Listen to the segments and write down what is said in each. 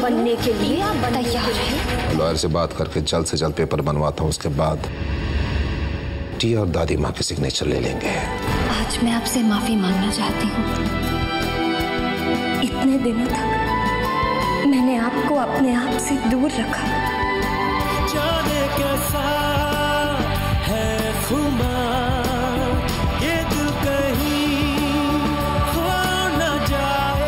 बनने के लिए तैयार है। लॉयर से बात करके जल्द से जल्द पेपर बनवाता हूँ, उसके बाद टी और दादी माँ के सिग्नेचर ले लेंगे। आज मैं आपसे माफी मांगना चाहती हूँ। इतने दिनों तक मैंने आपको अपने आप से दूर रखा। जाने कैसा है खुमार, ये दिल कहीं खो न जाए।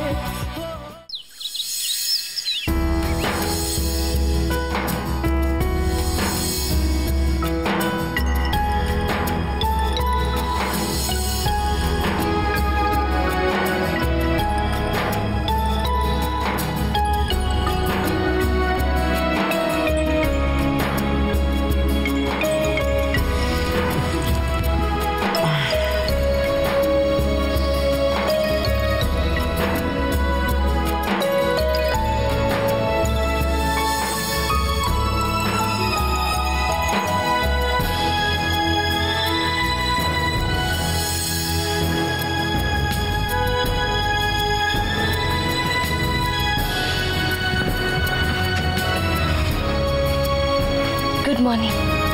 Good morning.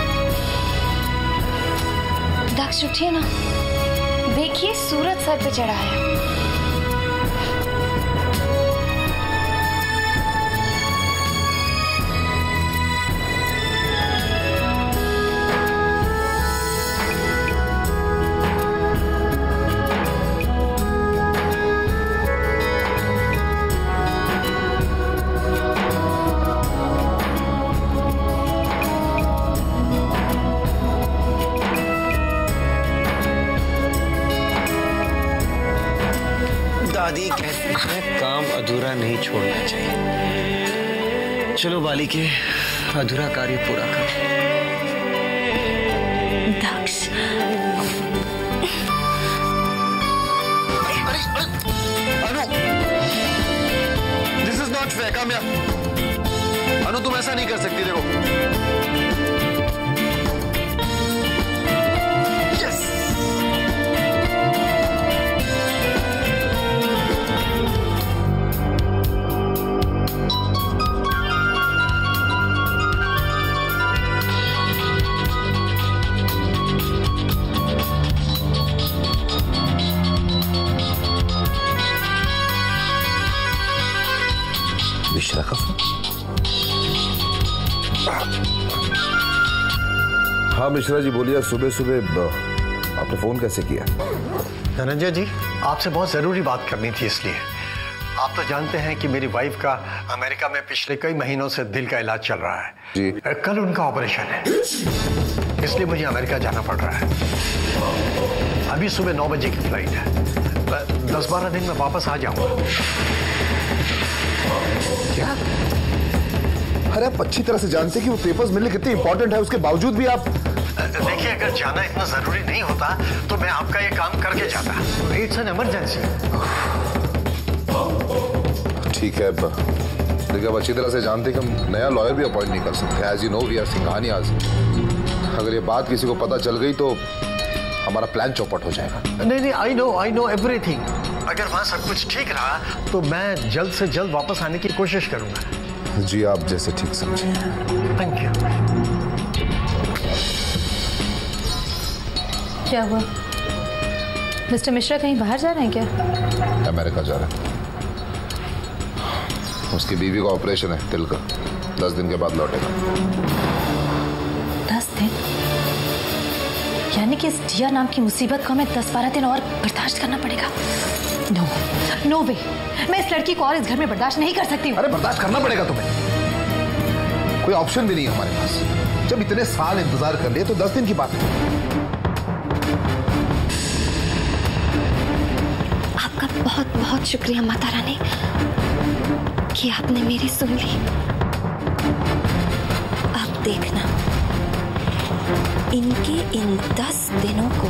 दक्ष उठिए ना, देखिए सूरज सर पे चढ़ा है। दादी कहती है काम अधूरा नहीं छोड़ना चाहिए। चलो बालिके, अधूरा कार्य पूरा करो। Daksh, Anu, this is not fair. Kamya, Anu तुम ऐसा नहीं कर सकती। देखो मिश्रा का फोन। हाँ मिश्रा जी बोलिए। सुबह सुबह आपने फोन कैसे किया? धनंजय जी, आपसे बहुत जरूरी बात करनी थी। इसलिए आप तो जानते हैं कि मेरी वाइफ का अमेरिका में पिछले कई महीनों से दिल का इलाज चल रहा है जी। कल उनका ऑपरेशन है, इसलिए मुझे अमेरिका जाना पड़ रहा है। अभी सुबह 9 बजे की फ्लाइट है। 10-12 दिन में वापस आ जाऊंगा। क्या? अरे आप अच्छी तरह से जानते हैं कि वो पेपर्स मिलने कितने इंपॉर्टेंट है, उसके बावजूद भी आप। देखिए, अगर जाना इतना जरूरी नहीं होता तो मैं आपका ये काम करके जाता। It's an emergency. ठीक है, लेकिन अब अच्छी तरह से जानते हैं कि हम नया लॉयर भी अपॉइंट नहीं कर सकते। As you know we are Singhanias. अगर ये बात किसी को पता चल गई तो हमारा प्लान चौपट हो जाएगा। नहीं, आई नो एवरीथिंग। अगर वहां सब कुछ ठीक रहा तो मैं जल्द से जल्द वापस आने की कोशिश करूंगा। जी, आप जैसे ठीक समझे। Thank you. क्या हुआ? मिस्टर मिश्रा कहीं बाहर जा रहे हैं क्या? अमेरिका जा रहे हैं। उसकी बीवी का ऑपरेशन है दिल का। 10 दिन के बाद लौटेगा। 10 दिन? यानी कि इस जिया नाम की मुसीबत को हमें 10-12 दिन और बर्दाश्त करना पड़ेगा। नो वे, मैं इस लड़की को और इस घर में बर्दाश्त नहीं कर सकती हूँ। अरे बर्दाश्त करना पड़ेगा तुम्हें, कोई ऑप्शन भी नहीं है हमारे पास। जब इतने साल इंतजार कर लिए तो 10 दिन की बात है। आपका बहुत बहुत शुक्रिया माता रानी कि आपने मेरी सुन ली। अब देखना, इनके इन 10 दिनों को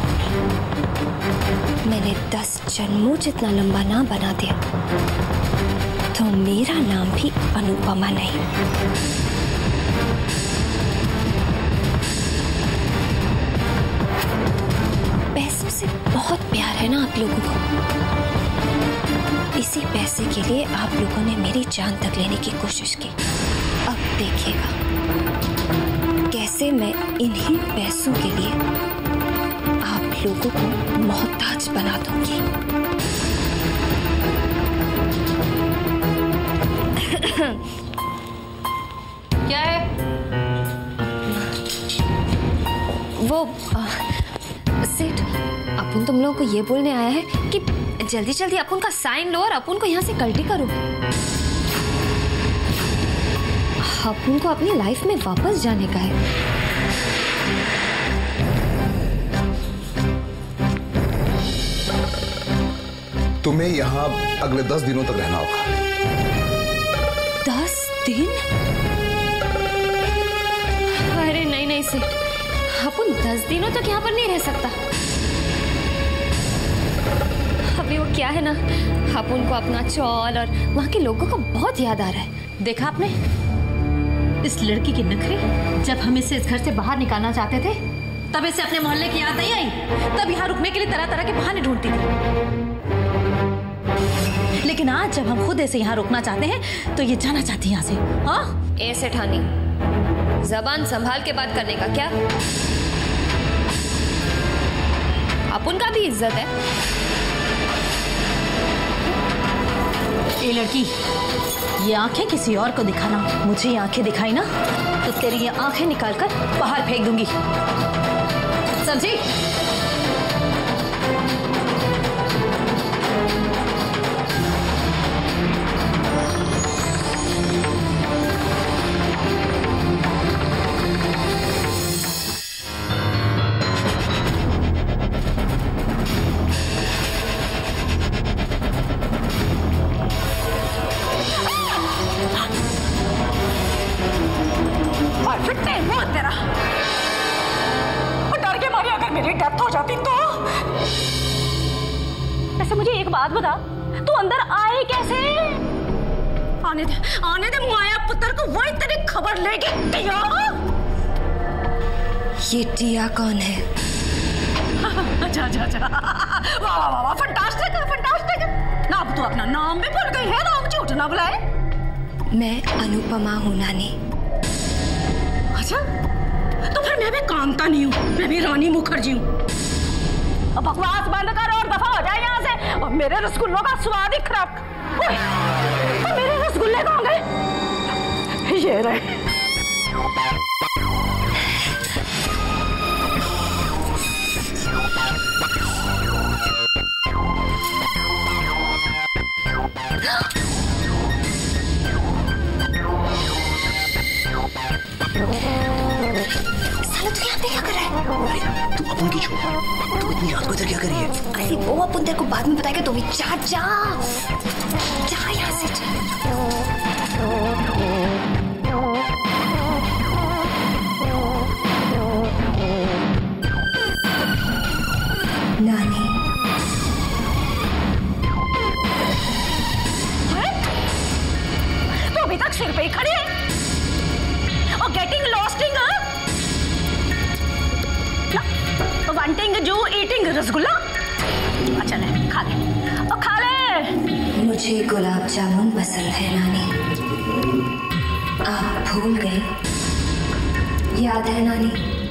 मैंने 10 जन्मों जितना लंबा ना बना दिया तो मेरा नाम भी अनुपमा नहीं। पैसों से बहुत प्यार है ना आप लोगों को, इसी पैसे के लिए आप लोगों ने मेरी जान तक लेने की कोशिश की। अब देखिएगा कैसे मैं इन्हीं पैसों के लिए आप लोगों को मोहताज बना दूंगी। क्या है वो सेठ, अपन तुम लोगों को ये बोलने आया है कि जल्दी जल्दी अपन का साइन लो और अपन को यहाँ से कल्टी करो। अपन को अपनी लाइफ में वापस जाने का है। तुम्हें यहाँ अगले 10 दिनों तक रहना होगा। 10 दिन? अरे नहीं नहीं सेठ, अपन 10 दिनों तक यहाँ पर नहीं रह सकता। अभी वो क्या है ना, अपन को अपना चौल और वहाँ के लोगों को बहुत याद आ रहा है। देखा आपने इस लड़की के नखरे? जब हम इसे इस घर से बाहर निकालना चाहते थे तब इसे अपने मोहल्ले की याद नहीं आई, तब यहाँ रुकने के लिए तरह तरह के बहाने ढूंढती थी। लेकिन आज जब हम खुद इसे यहाँ रोकना चाहते हैं तो ये जाना चाहती है यहाँ से। हाँ ए सेठानी, जबान संभाल के बात करने का क्या? अपन का भी इज्जत है। ये लड़की, ये आंखें किसी और को दिखाना, मुझे ये आंखें दिखाई ना तो तेरी ये आंखें निकालकर बाहर फेंक दूंगी, समझी? बात बता, तू अंदर आए कैसे? आने दे मुआया पुत्र को, वही तेरी खबर लेके। टिया? ये टिया कौन है? अच्छा अच्छा अच्छा, वाह वाह वाह, फंटास्टिक फंटास्टिक। ना अब तू अपना नाम भी भूल गई है, नाम झूठ ना बुलाए। मैं अनुपमा हूँ नानी। अच्छा, तो फिर मैं भी कांता नहीं हूँ, मैं भी रानी मुखर्जी हूँ। अब बकवास बंद कर और दफा हो जाए यहाँ से। और मेरे रसगुल्लों का स्वाद ही खराब। मेरे रसगुल्ले कहाँ गए? ये रहे। क्या कर रहा है? तू अपन की छोड़, तू इतनी रात को इधर क्या कर रही है? अरे वो अपन तेरे को बाद में बताएगा। तो भी जा जा जा यहाँ से जा। नानी, तो अभी तक सिर पे ही खड़ी है और गेटिंग लॉस्टिंग। वांटिंग जो ईटिंग रसगुल्ला। अच्छा ले, खा ले और खा ले। मुझे गुलाब जामुन पसंद है नानी। आप भूल गए? याद है नानी,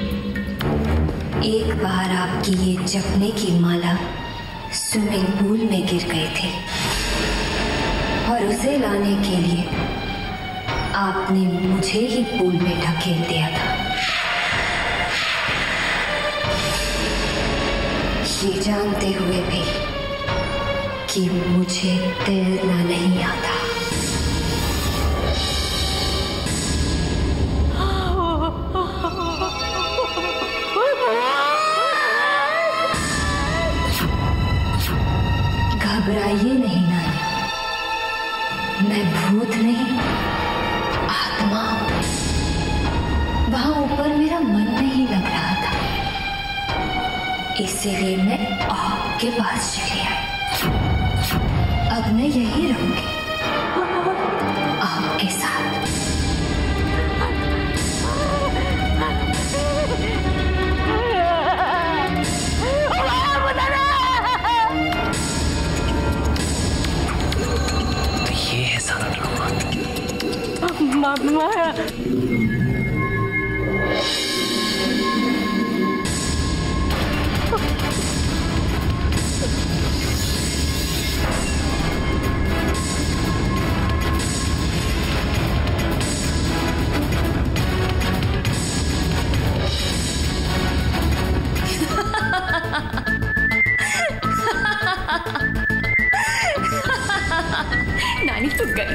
एक बार आपकी ये जपने की माला स्विमिंग पूल में गिर गए थे और उसे लाने के लिए आपने मुझे ही पूल में ढकेल दिया था। ये जानते हुए भी कि मुझे तैरना नहीं आता। घबराइए नहीं नानी, मैं भूत नहीं, आत्मा हूं। वहां ऊपर मेरा मन नहीं लग रहा था, इसीलिए मैं आपके पास चली आई। अब मैं यही रहूंगी आपके साथ। माया। नानी तो गई।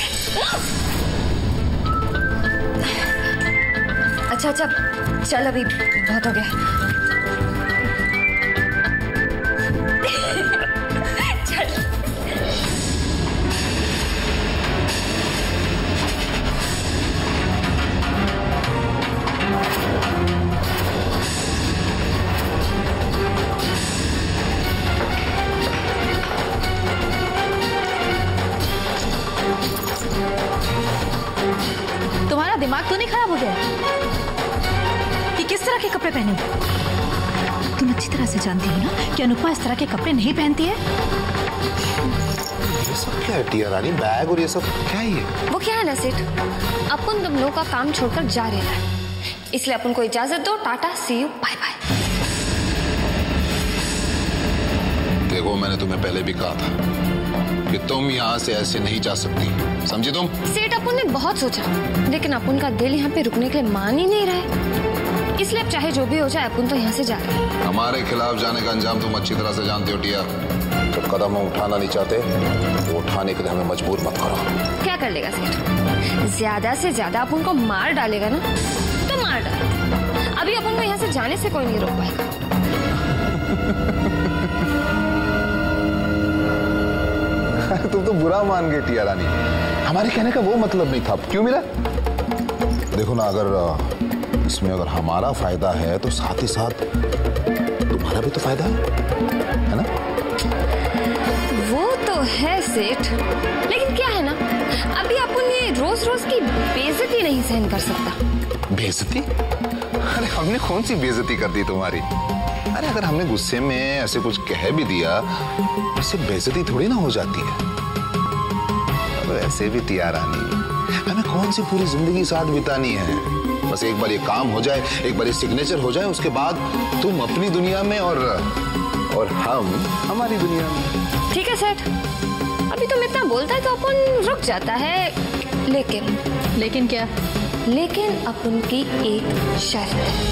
अच्छा अच्छा चल, अभी बहुत हो गया। चल। तुम्हारा दिमाग तो नहीं खराब हो गया कि किस तरह के कपड़े पहने? तुम अच्छी तरह से जानती हो ना कि अनुपमा इस तरह के कपड़े नहीं पहनती है। ये सब क्या है टिया रानी? बैग और ये सब क्या है? ये वो क्या है ना सेठ, अपन तुम लोग का काम छोड़कर जा रहे हैं, इसलिए अपन को इजाजत दो। Tata, see you, bye bye. देखो, मैंने तुम्हें पहले भी कहा था कि तुम यहाँ से ऐसे नहीं जा सकती, समझी तुम? सेठ, अपन ने बहुत सोचा, लेकिन अपन का दिल यहाँ पे रुकने के लिए मान ही नहीं रहा है, इसलिए अब चाहे जो भी हो जाए अपन तो यहाँ से जा रहे हैं। हमारे खिलाफ जाने का अंजाम तुम अच्छी तरह से जानते हो टिया। तो कदम हम उठाना नहीं चाहते, वो उठाने के लिए हमें मजबूर मत करो। क्या कर लेगा सेठ? ज्यादा से ज्यादा अपन को मार डालेगा ना, तो मार डाल। अभी अपन को यहाँ से जाने से कोई नहीं रोक पाएगा। तुम तो बुरा मान गए टिया रानी, हमारे कहने का वो मतलब नहीं था। क्यों मिला? देखो ना, अगर इसमें अगर हमारा फायदा है तो साथ ही साथ तुम्हारा भी तो फायदा है ना? वो तो है सेठ, लेकिन क्या है ना, अभी अपन ये रोज रोज की बेइज्जती नहीं सहन कर सकता। बेइज्जती? अरे हमने कौन सी बेइज्जती कर दी तुम्हारी? अरे अगर हमने गुस्से में ऐसे कुछ कह भी दिया, उससे बेइज्जती थोड़ी ना हो जाती है। अब ऐसे भी टिया रानी, हमें कौन सी पूरी जिंदगी साथ बितानी है? बस एक बार ये काम हो जाए, एक बार ये सिग्नेचर हो जाए, उसके बाद तुम अपनी दुनिया में और हम हमारी दुनिया में। ठीक है सेठ, अभी तुम इतना बोलता है तो अपन रुक जाता है, लेकिन क्या? लेकिन अपन की एक शर्त है।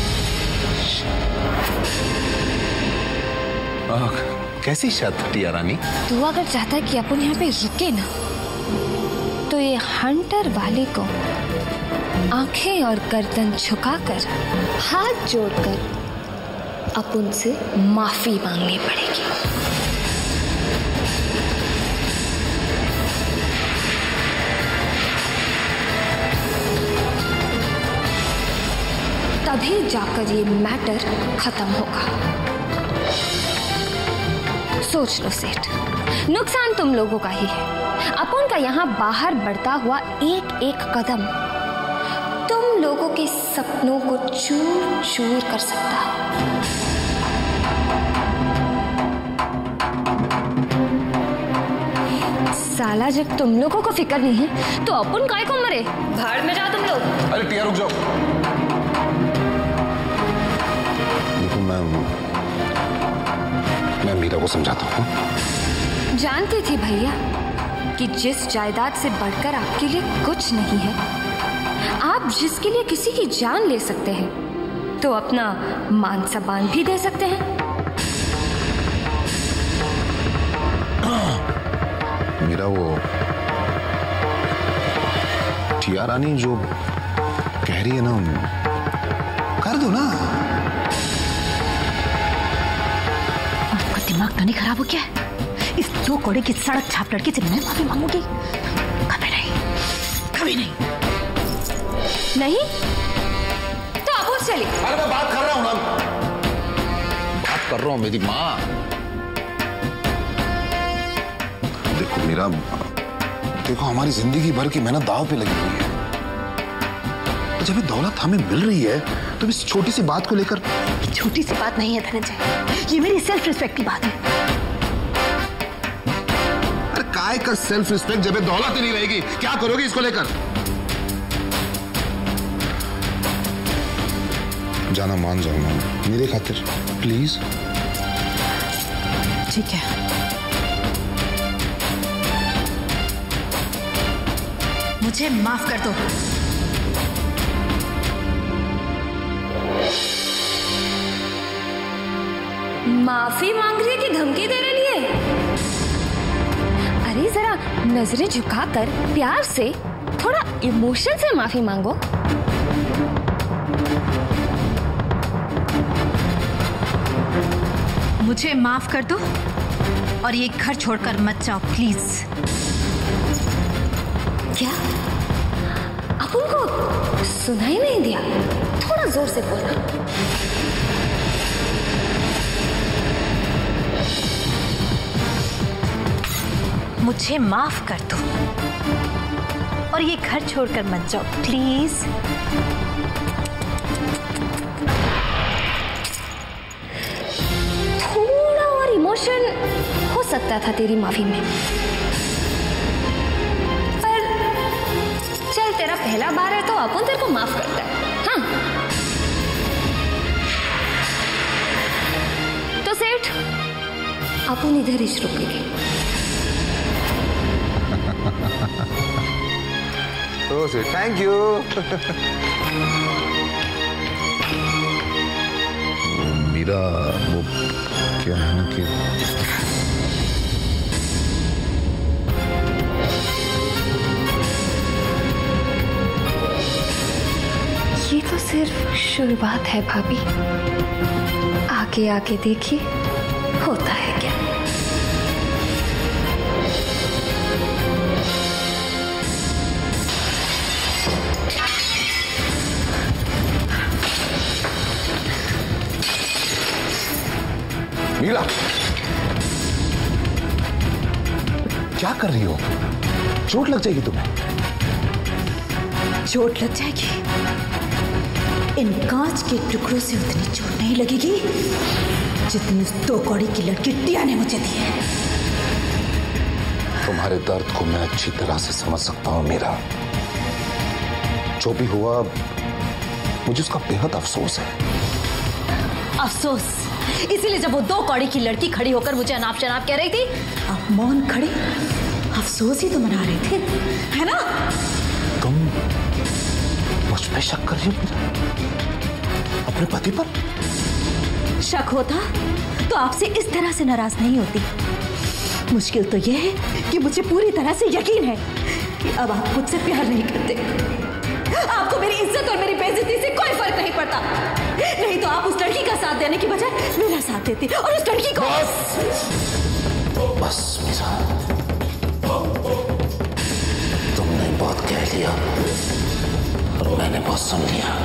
कैसी शर्त टिया रानी? तू अगर चाहता है कि अपन यहाँ पे रुके ना, तो ये हंटर वाले को आंखें और गर्दन झुकाकर, हाथ जोड़कर अपन से माफी मांगनी पड़ेगी। तभी जाकर ये मैटर खत्म होगा। सोच लो सेठ, नुकसान तुम लोगों का ही है। अपन का यहाँ बाहर बढ़ता हुआ एक एक कदम तुम लोगों के सपनों को चूर चूर कर सकता है। साला, जब तुम लोगों को फिक्र नहीं है तो अपन काय को मरे? भाड़ में जाओ तुम लोग। अरे टिया रुक जाओ। मैं मीरा को समझाता हूँ। जानती थी भैया कि जिस जायदाद से बढ़कर आपके लिए कुछ नहीं है, आप जिसके लिए किसी की जान ले सकते हैं, तो अपना मान सम्मान भी दे सकते हैं। मीरा, वो टिया रानी जो कह रही है ना, कर दो ना। दिमाग तो नहीं खराब हो क्या? इस 2 कौड़े की सड़क छाप लड़की से मैं माफी मांगूंगी? कभी नहीं, कभी नहीं। नहीं तो आप उस चलिए। अरे मैं बात कर रहा हूँ ना, बात कर रहा हूँ मेरी माँ। देखो मीरा, देखो हमारी जिंदगी भर की मेहनत दांव पे लगी हुई है। जब ये दौलत हमें मिल रही है तो इस छोटी सी बात को लेकर। छोटी सी बात नहीं है धनंजय, ये मेरी सेल्फ रिस्पेक्ट की बात है। अरे काय का सेल्फ रिस्पेक्ट जब ये दौलत ही नहीं रहेगी? क्या करोगे इसको लेकर? जाना मान जाऊंगा मेरे खातिर, प्लीज। ठीक है, मुझे माफ कर दो। माफी मांग रही है कि धमकी दे रही है? अरे जरा नजरें झुकाकर प्यार से, थोड़ा इमोशन से माफी मांगो। मुझे माफ कर दो और ये घर छोड़कर मत जाओ प्लीज। क्या अब उनको सुनाई नहीं दिया? थोड़ा जोर से बोलना। मुझे माफ कर दो और ये घर छोड़कर मत जाओ प्लीज। थोड़ा और इमोशन हो सकता था तेरी माफी में, पर चल तेरा पहला बार है तो अपन तेरे को माफ करता है। हाँ तो सेठ, अपन इधर ही रुकेंगे। तो से थैंक यू। मेरा वो क्या है ना कि ये तो सिर्फ शुरुआत है भाभी, आगे आगे देखिए होता है क्या। नीला, क्या कर रही हो? चोट लग जाएगी तुम्हें। चोट लग जाएगी? इन कांच के टुकड़ों से उतनी चोट नहीं लगेगी जितनी उस 2 कौड़ी की लड़की टिया ने मुझे दी है। तुम्हारे दर्द को मैं अच्छी तरह से समझ सकता हूं मीरा। जो भी हुआ मुझे उसका बेहद अफसोस है। अफसोस? इसीलिए जब वो 2 कौड़ी की लड़की खड़ी होकर मुझे अनाप शनाप कह रही थी, आप मौन खड़े अफसोस ही तो मना रहे थे, है ना? तुम मुझ पे शक कर रही हो अपने पति पर? शक होता तो आपसे इस तरह से नाराज नहीं होती। मुश्किल तो यह है कि मुझे पूरी तरह से यकीन है कि अब आप मुझसे प्यार नहीं करते। आपको मेरी इज्जत और मेरी बेइज्जती से कोई फर्क नहीं पड़ता। नहीं तो आप उस लड़की का साथ देने की बजाय मेरा साथ देती और उस लड़की को। बस मीरा, तुमने बहुत कह लिया और मैंने बहुत सुन लिया।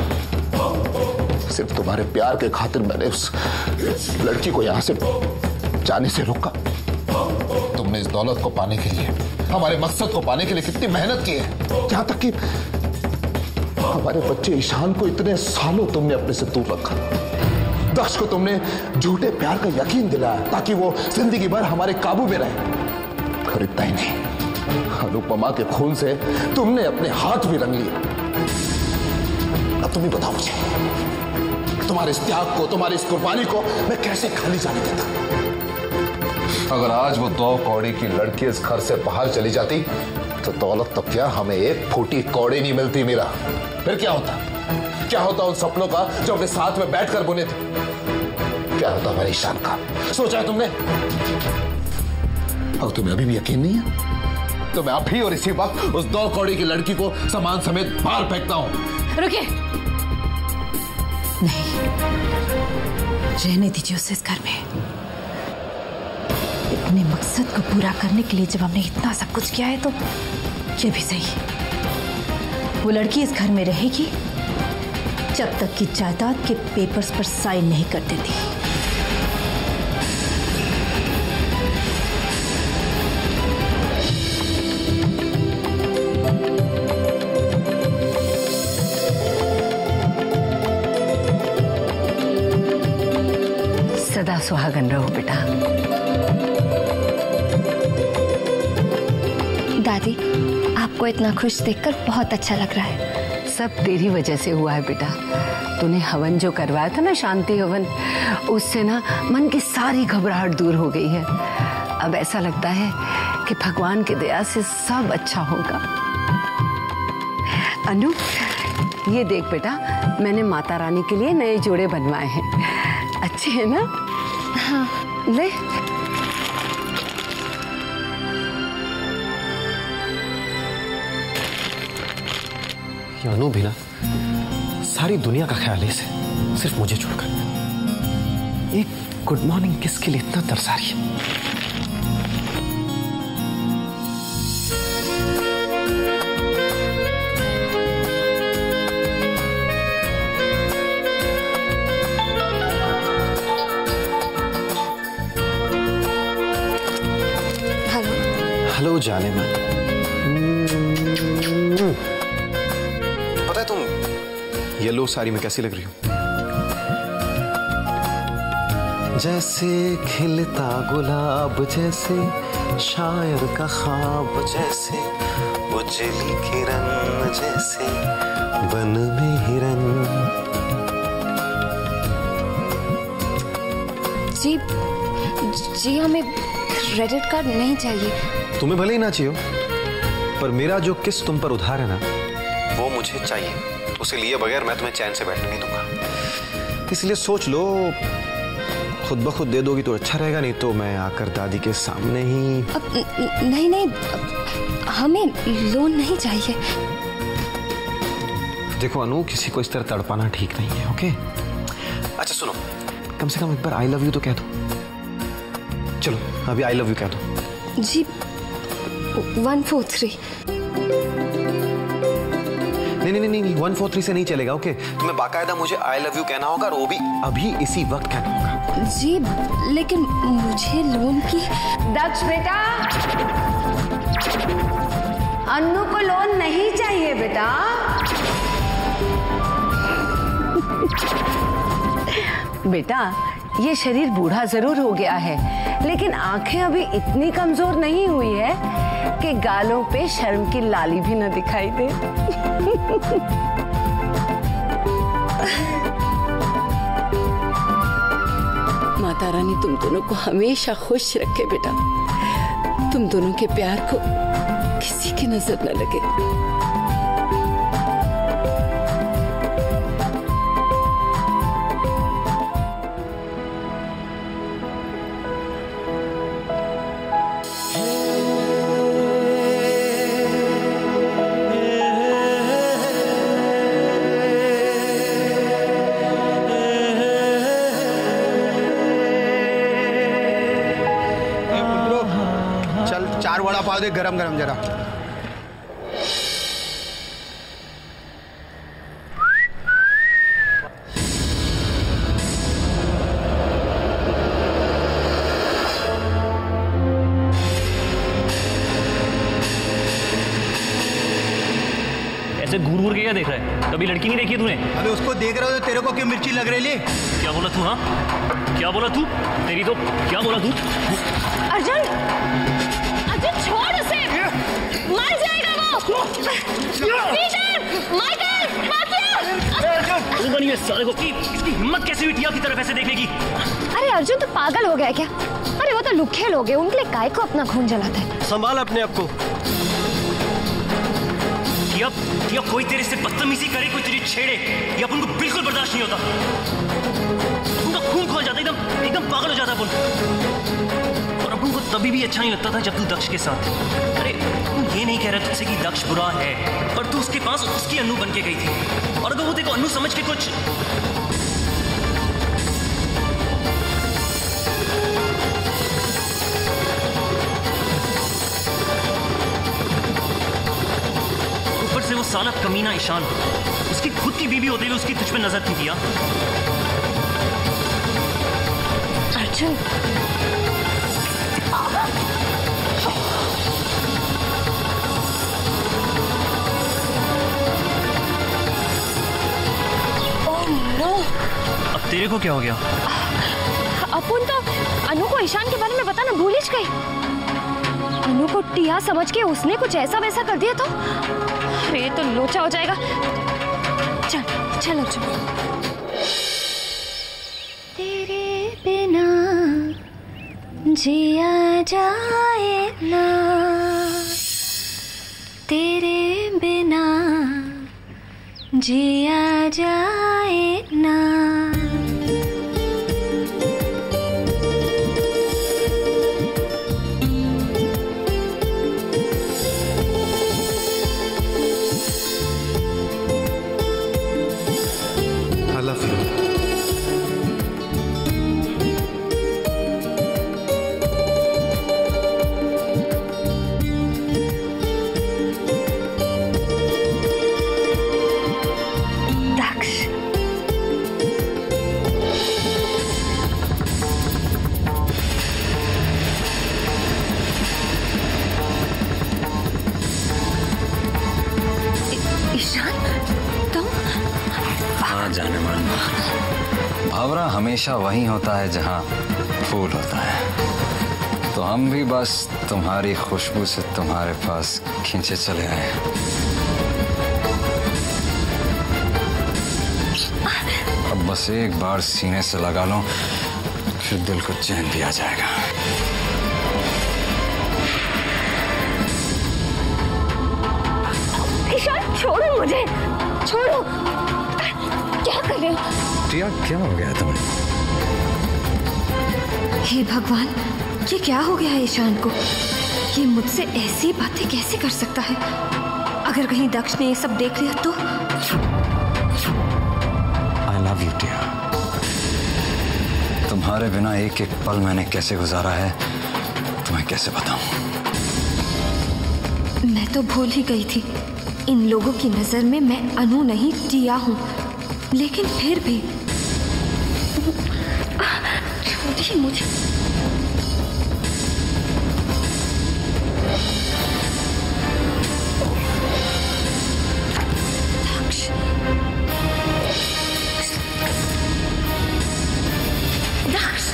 सिर्फ तुम्हारे प्यार के खातिर मैंने उस लड़की को यहां से जाने से रोका। तुमने इस दौलत को पाने के लिए, हमारे मकसद को पाने के लिए कितनी मेहनत की है। यहां तक कि हमारे बच्चे ईशान को इतने सालों तुमने अपने से दूर रखा। दक्ष को तुमने झूठे प्यार का यकीन दिलाया ताकि वो जिंदगी भर हमारे काबू में रहे। और इतना ही नहीं, अनुपमा के खून से तुमने अपने हाथ भी रंग लिए। अब तुम ही बताओ मुझे, तुम्हारे इस त्याग को, तुम्हारी इस कुर्बानी को मैं कैसे खाली जाने देता। अगर आज वो 2 कौड़ी की लड़की इस घर से बाहर चली जाती तो दौलत तो क्या, हमें 1 फूटी कौड़ी नहीं मिलती मेरा। फिर क्या होता? क्या होता उन सपनों का जो अपने साथ में बैठकर बुने थे? क्या होता हमारे ईशान का? सोचा है तुमने? और तुम्हें अभी भी यकीन नहीं है तो मैं अभी और इसी वक्त उस 2 कौड़ी की लड़की को सामान समेत बाहर फेंकता हूं। रुकिए, नहीं, रहने दीजिए उसे इस घर में। अपने मकसद को पूरा करने के लिए जब हमने इतना सब कुछ किया है तो ये भी सही। वो लड़की इस घर में रहेगी जब तक कि जायदाद के पेपर्स पर साइन नहीं कर देती। सदा सुहागन रहो बेटा। दादी, आपको इतना खुश देखकर बहुत अच्छा लग रहा है। सब तेरी वजह से हुआ है बेटा। तूने हवन जो करवाया था ना, शांति हवन, उससे ना मन की सारी घबराहट दूर हो गई है। अब ऐसा लगता है कि भगवान की दया से सब अच्छा होगा। अनु, ये देख बेटा, मैंने माता रानी के लिए नए जोड़े बनवाए हैं। अच्छे हैं ना? हाँ, ले। अनु भी ना सारी दुनिया का ख्याल है इसे, सिर्फ मुझे छोड़कर। एक गुड मॉर्निंग किस के लिए इतना तरसा रही है? हेलो जाने मन, पता है तुम येलो साड़ी में कैसी लग रही हो? जैसे खिलता गुलाब, जैसे शायर का ख्वाब, जैसे उजली किरण, जैसे बन में हिरन। जी जी, हमें क्रेडिट कार्ड नहीं चाहिए। तुम्हें भले ही ना चाहिए, पर मेरा जो किस तुम पर उधार है ना, वो मुझे चाहिए। उसे लिए बगैर मैं तुम्हें चैन से बैठने नहीं दूंगा। इसलिए सोच लो, खुद ब खुद दे दोगी तो अच्छा रहेगा, नहीं तो मैं आकर दादी के सामने ही। नहीं नहीं, हमें लोन नहीं चाहिए। देखो अनु, किसी को इस तरह तड़पाना ठीक नहीं है, ओके? अच्छा सुनो, कम से कम एक बार आई लव यू तो कह दो। चलो अभी आई लव यू कह दो। जी 143। नहीं 143 से नहीं चलेगा, ओके? तुम्हें बाकायदा मुझे आई लव यू कहना होगा, और वो भी अभी इसी वक्त कहना होगा। जी लेकिन मुझे लोन की। दक्ष बेटा, अन्नू को लोन नहीं चाहिए बेटा। बेटा, ये शरीर बूढ़ा जरूर हो गया है, लेकिन आंखें अभी इतनी कमजोर नहीं हुई है कि गालों पे शर्म की लाली भी न दिखाई दे। माता रानी तुम दोनों को हमेशा खुश रखे बेटा। तुम दोनों के प्यार को किसी की नजर न लगे। चार वड़ा पाव दे, गरम गरम जरा। ऐसे घूर घूर के क्या देख रहा है? कभी लड़की नहीं देखी तूने? अबे उसको देख रहा हो तो तेरे को क्यों मिर्ची लग रही है? क्या बोला तू? हाँ क्या बोला तू? तेरी तो क्या बोला तू? अर्जुन, अर्जुन छोड़ उसे, मर जाएगा वो। पीटर, माइकल, तू बनी है साले को, इसकी हिम्मत कैसे हुई टिया की तरफ ऐसे देखने की? अरे अर्जुन तो पागल हो गया क्या? अरे वो तो लुखे लोग हैं, उनके लिए काय को अपना खून जलाता है। संभाल अपने आप को। टिया कोई तेरे से बदतमीजी करे, कोई तेरी छेड़े, ये अपन को बिल्कुल बर्दाश्त नहीं होता। उनका खून खोल जाता, एकदम पागल हो जाता अपन। और अपन को तभी भी अच्छा नहीं लगता था जब तू दक्ष के साथ। अरे तू ये नहीं कह रहा तुझसे कि दक्ष बुरा है, पर तू उसके पास उसकी अनु बन के गई थी। और अगर वो तेरे को अनु समझ के कुछ से वो साला कमीना ईशान, उसकी खुद की बीवी होते हुए उसकी तुझ पे नजर नहीं दिया। अर्जुन, ओह नो, अब तेरे को क्या हो गया? अपन तो अनु को ईशान के बारे में बताना भूल ही गई। अनु को टिया समझ के उसने कुछ ऐसा वैसा कर दिया तो अरे तो लोचा हो जाएगा। चलो चलो। तेरे बिना जिया जाए ना, तेरे बिना जिया जाए ना। I love you. भंवरा हमेशा वहीं होता है जहां फूल होता है, तो हम भी बस तुम्हारी खुशबू से तुम्हारे पास खींचे चले आए। अब बस एक बार सीने से लगा लो, फिर दिल को चैन भी आ जाएगा। ईशान छोड़ो मुझे, छोड़ो। क्या कर रहे हो? प्रिया क्या हो गया तुम्हें? हे भगवान, ये क्या हो गया है ईशान को? ये मुझसे ऐसी बातें कैसे कर सकता है? अगर कहीं दक्ष ने ये सब देख लिया तो? I love you dear। तुम्हारे बिना एक एक पल मैंने कैसे गुजारा है तुम्हें कैसे बताऊं? मैं तो भूल ही गई थी, इन लोगों की नजर में मैं अनु नहीं टिया हूँ, लेकिन फिर भी छोड़िए मुझे। दक्ष, दक्ष,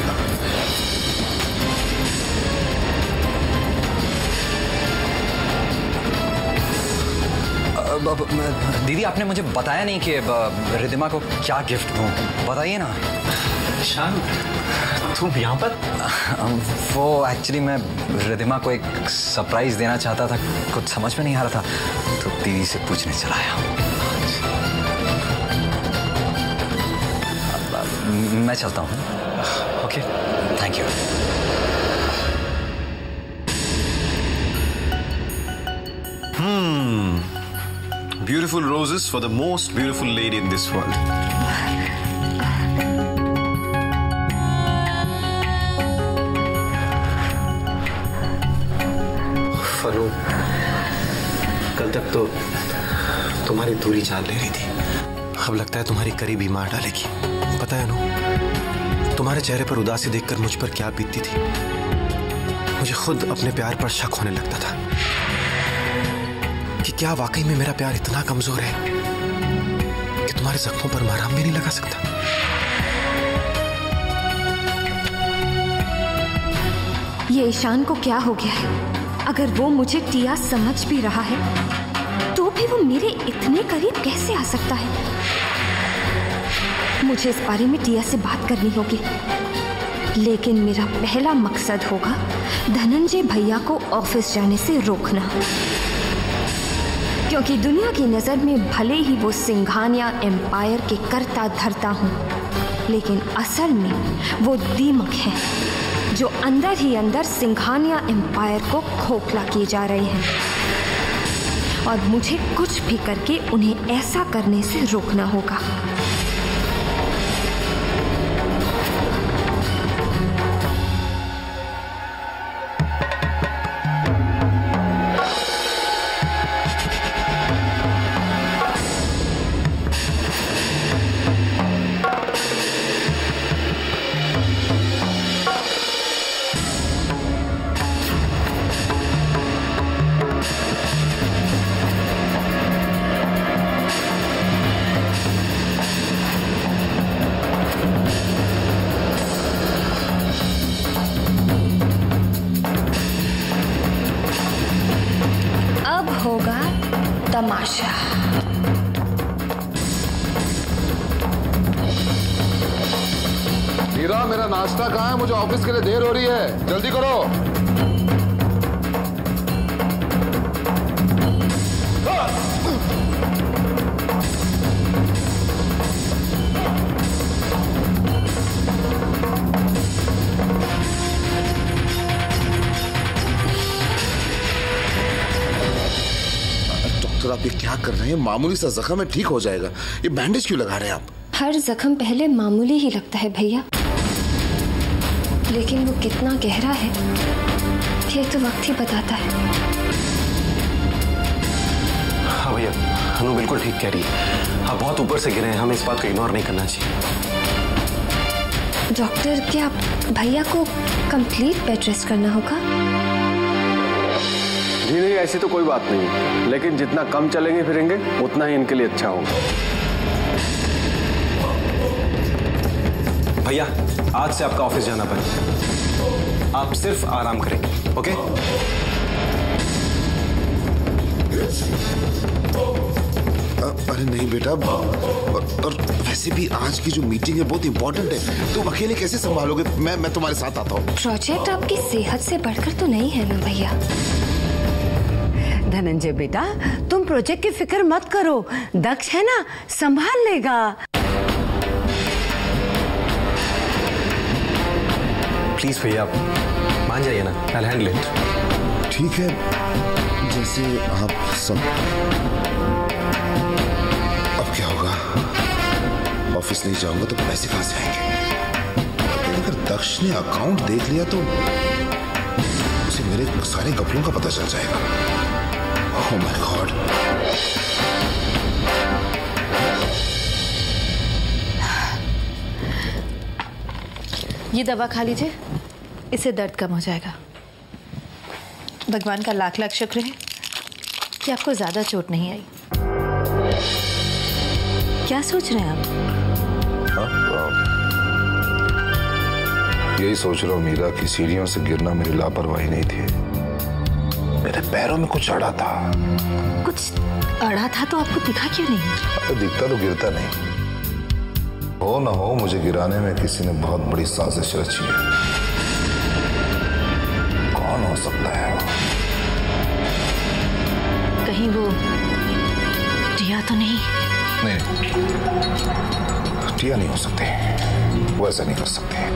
दीदी आपने मुझे बताया नहीं कि रिदिमा को क्या गिफ्ट दूं, बताइए ना। ईशान, तुम यहाँ पर? वो एक्चुअली मैं रिदिमा को एक सरप्राइज देना चाहता था, कुछ समझ में नहीं आ रहा था, तो दीदी से पूछने चला आया। मैं चलता हूँ। Okay, thank you. Beautiful roses for the most beautiful lady in this world. Faru, कल तक तो तुम्हारी दूरी जान ले रही थी, अब लगता है तुम्हारी करीबी मार डालेगी। पता है अनु, तुम्हारे चेहरे पर उदासी देखकर मुझ पर क्या बीतती थी। मुझे खुद अपने प्यार पर शक होने लगता था कि क्या वाकई में मेरा प्यार इतना कमजोर है कि तुम्हारे जख्मों पर मरहम भी नहीं लगा सकता। ये ईशान को क्या हो गया है? अगर वो मुझे टिया समझ भी रहा है तो भी वो मेरे इतने करीब कैसे आ सकता है? मुझे इस बारे में टिया से बात करनी होगी, लेकिन मेरा पहला मकसद होगा धनंजय भैया को ऑफिस जाने से रोकना, क्योंकि दुनिया की नजर में भले ही वो सिंघानिया एम्पायर के कर्ता धर्ता हूं, लेकिन असल में वो दीमक है जो अंदर ही अंदर सिंघानिया एम्पायर को खोखला किए जा रहे हैं, और मुझे कुछ भी करके उन्हें ऐसा करने से रोकना होगा। तमाशा। मीरा, मेरा नाश्ता कहाँ है? मुझे ऑफिस के लिए देर हो रही है, जल्दी करो। डॉक्टर, आप ये क्या कर रहे हैं? मामूली सा जख्म है, ठीक हो जाएगा। ये बैंडेज क्यों लगा रहे हैं आप? हर जख्म पहले मामूली ही लगता है भैया, लेकिन वो कितना गहरा है ये तो वक्त ही बताता है। हाँ भैया, अनु बिल्कुल ठीक कह रही है। आप बहुत ऊपर से गिरे हैं, हमें इस बात को इग्नोर नहीं करना चाहिए। डॉक्टर, क्या भैया को कंप्लीट बेड रेस्ट करना होगा? जी नहीं, ऐसी तो कोई बात नहीं, लेकिन जितना कम चलेंगे फिरेंगे उतना ही इनके लिए अच्छा होगा। भैया, आज से आपका ऑफिस जाना पड़ेगा, आप सिर्फ आराम करेंगे, ओके? अरे नहीं बेटा, और वैसे भी आज की जो मीटिंग है बहुत इंपॉर्टेंट है, तुम अकेले कैसे संभालोगे? मैं तुम्हारे साथ आता हूँ। प्रोजेक्ट आपकी सेहत से बढ़कर तो नहीं है ना भैया? धनंजय बेटा, तुम प्रोजेक्ट की फिक्र मत करो, दक्ष है ना, संभाल लेगा। प्लीज भैया, मान जाइए ना, I'll handle it। ठीक है, जैसे आप सब। अब क्या होगा? ऑफिस नहीं जाऊंगा तो पैसे कहां से आएंगे? अगर दक्ष ने अकाउंट देख लिया तो उसे मेरे सारे घपलों का पता चल जाएगा। Oh my God! ये दवा खा लीजिए, इससे दर्द कम हो जाएगा। भगवान का लाख लाख शुक्र है कि आपको ज्यादा चोट नहीं आई। क्या सोच रहे हैं आप? यही सोच रहा हूँ मीरा कि सीढ़ियों से गिरना मेरी लापरवाही नहीं थी, मेरे पैरों में कुछ अड़ा था। कुछ अड़ा था तो आपको दिखा क्यों नहीं? दिखता तो गिरता नहीं। हो ना हो, मुझे गिराने में किसी ने बहुत बड़ी साजिश रची है। कौन हो सकता है वो? कहीं वो टिया तो नहीं? नहीं, टिया नहीं हो सकती, वो ऐसा नहीं कर सकती,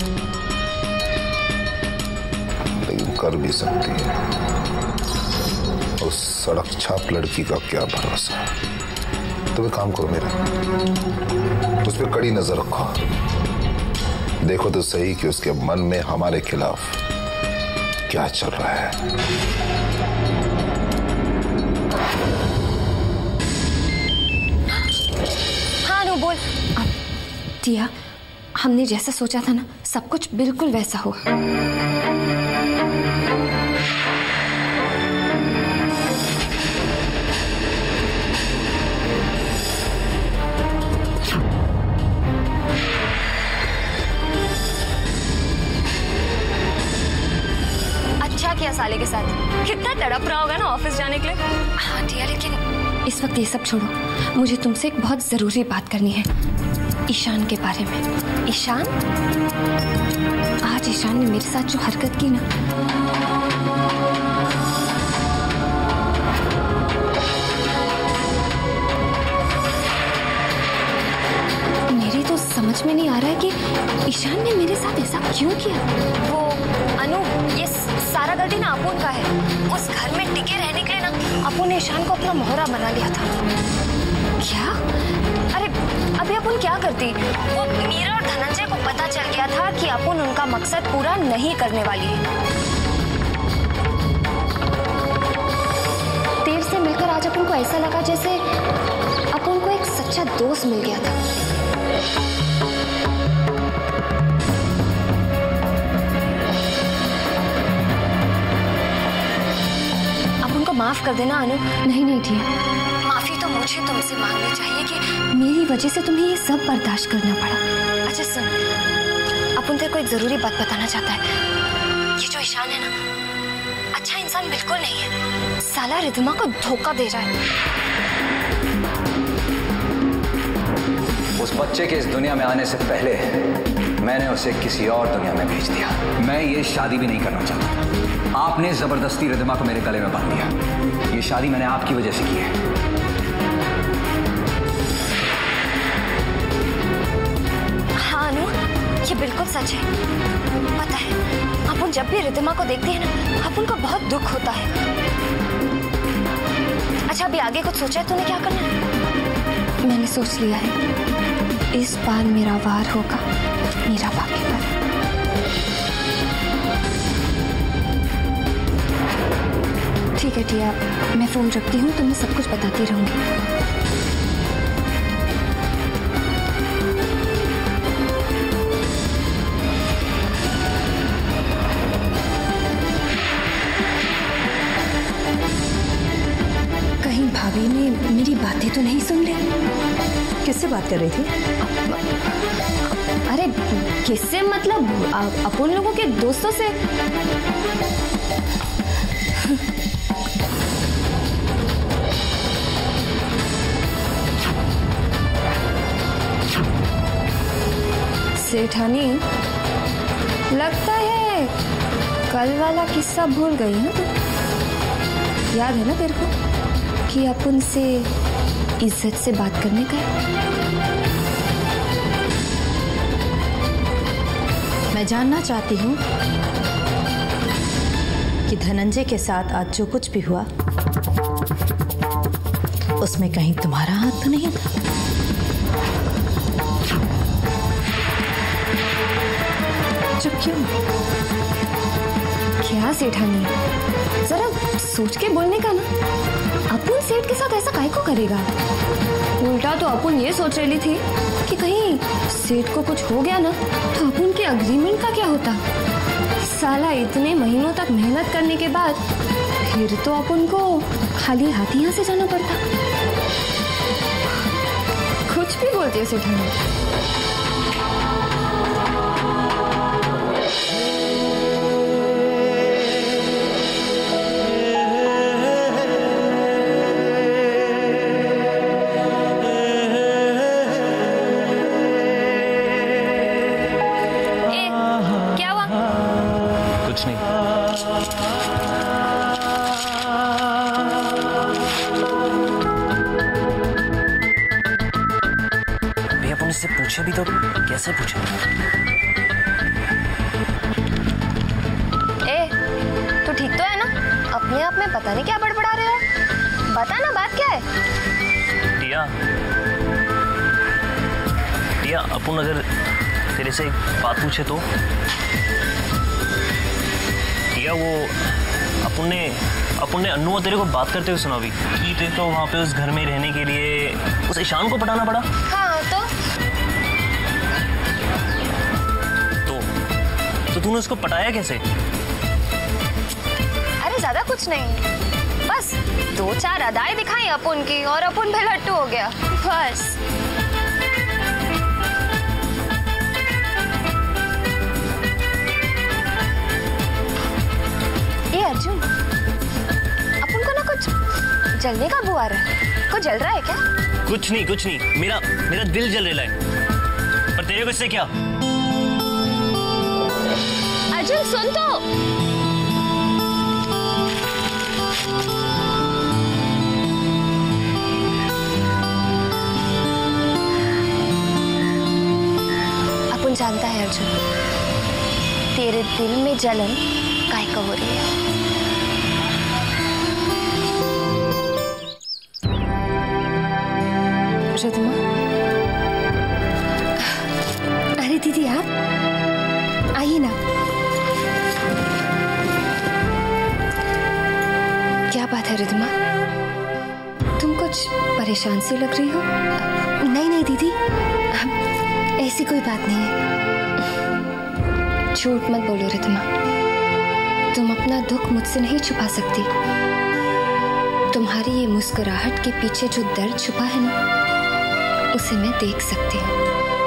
लेकिन कर भी सकती है। उस सड़क छाप लड़की का क्या भरोसा। तुम एक काम करो मेरा, उस पर कड़ी नजर रखो, देखो तो सही कि उसके मन में हमारे खिलाफ क्या चल रहा है। हाँ नो बोल। टिया, हमने जैसा सोचा था ना, सब कुछ बिल्कुल वैसा हुआ। किया साले के साथ, कितना तड़प रहा होगा ना ऑफिस जाने के लिए। हाँ टिया, लेकिन इस वक्त ये सब छोड़ो, मुझे तुमसे एक बहुत जरूरी बात करनी है, ईशान के बारे में। ईशान, आज ईशान ने मेरे साथ जो हरकत की ना, मेरी तो समझ में नहीं आ रहा है कि ईशान ने मेरे साथ ऐसा क्यों किया। वो अनु, ये सारा गलती ना अपुन का है। उस घर में टिके रहने के लिए ना अपुन ने ईशान को अपना मोहरा बना लिया था। क्या? अरे अभी अपुन क्या करती? वो मीरा और धनंजय को पता चल गया था कि अपुन उनका मकसद पूरा नहीं करने वाली है। देर से मिलकर आज अपुन को ऐसा लगा जैसे अपुन को एक सच्चा दोस्त मिल गया था। माफ कर देना अनु। नहीं नहीं ठीक, माफी तो मुझे तुमसे मांगनी चाहिए कि मेरी वजह से तुम्हें ये सब बर्दाश्त करना पड़ा। अच्छा सुन, अपन तेरे को एक जरूरी बात बताना चाहता है। ये जो ईशान है ना, अच्छा इंसान बिल्कुल नहीं है, साला रिद्धिमा को धोखा दे रहा है। उस बच्चे के इस दुनिया में आने से पहले मैंने उसे किसी और दुनिया में भेज दिया। मैं ये शादी भी नहीं करना चाहता। आपने जबरदस्ती रिद्धिमा को मेरे गले में बांध दिया। ये शादी मैंने आपकी वजह से की है। हाँ अनु, ये बिल्कुल सच है। पता है, अपन जब भी रिद्धिमा को देखते हैं ना, अपन को बहुत दुख होता है। अच्छा, अभी आगे कुछ सोचा है तूने क्या करना है? मैंने सोच लिया है, इस बार मेरा वार होगा मीरा भाभी पर। ठीक है टिया, मैं फोन रखती हूँ, तुम्हें सब कुछ बताती रहूंगी। कहीं भाभी ने मेरी बातें तो नहीं सुन ली? किससे बात कर रही थी? अरे किससे मतलब अपन लोगों के दोस्तों से। सेठानी, लगता है कल वाला किस्सा भूल गई है तू। याद है ना तेरे को कि अपन से इज्जत से बात करने का है? मैं जानना चाहती हूँ कि धनंजय के साथ आज जो कुछ भी हुआ उसमें कहीं तुम्हारा हाथ तो नहीं था? चुप क्यों? क्या सेठानी, जरा सोच के बोलने का ना। अपन सेठ के साथ ऐसा काहे को करेगा? उल्टा तो अपन ये सोच रही थी कि कहीं सेठ को कुछ हो गया ना तो अपन के अग्रीमेंट का क्या होता। साला इतने महीनों तक मेहनत करने के बाद फिर तो अपन को खाली हाथ यहाँ से जाना पड़ता। कुछ भी बोलती है सेठानी। से पूछे भी तो कैसे पूछे? ए, तू ठीक तो है ना? अपने आप में पता नहीं क्या बड़बड़ा रहे हो। बता ना, बात क्या है? टिया, टिया, अपन अगर तेरे से एक बात पूछे तो? टिया, वो अपन ने अन्नू और तेरे को बात करते हुए सुना भी कि तेरे को वहाँ पे उस घर में रहने के लिए उस ईशान को पटाना पड़ा। हाँ तो तूने उसको पटाया कैसे? अरे ज्यादा कुछ नहीं, बस 2-4 अदाएं दिखाई अपन की और अपन भी लट्टू हो गया बस। ए अर्जुन, अपन को ना कुछ जलने का बू आ रहा है। कुछ जल रहा है क्या? कुछ नहीं, मेरा दिल जल रहा है। पर तेरे को इससे क्या? अर्जुन सुन तो। अपन जानता है अर्जुन, तेरे दिल में जलन काहे को हो रही है। रिद्धिमा, अरे दीदी आप आइए ना। क्या बात है रिद्धिमा, तुम कुछ परेशान सी लग रही हो? नहीं दीदी, ऐसी कोई बात नहीं है। झूठ मत बोलो रिद्धिमा, तुम अपना दुख मुझसे नहीं छुपा सकती। तुम्हारी ये मुस्कुराहट के पीछे जो दर्द छुपा है ना, उसे मैं देख सकती हूँ।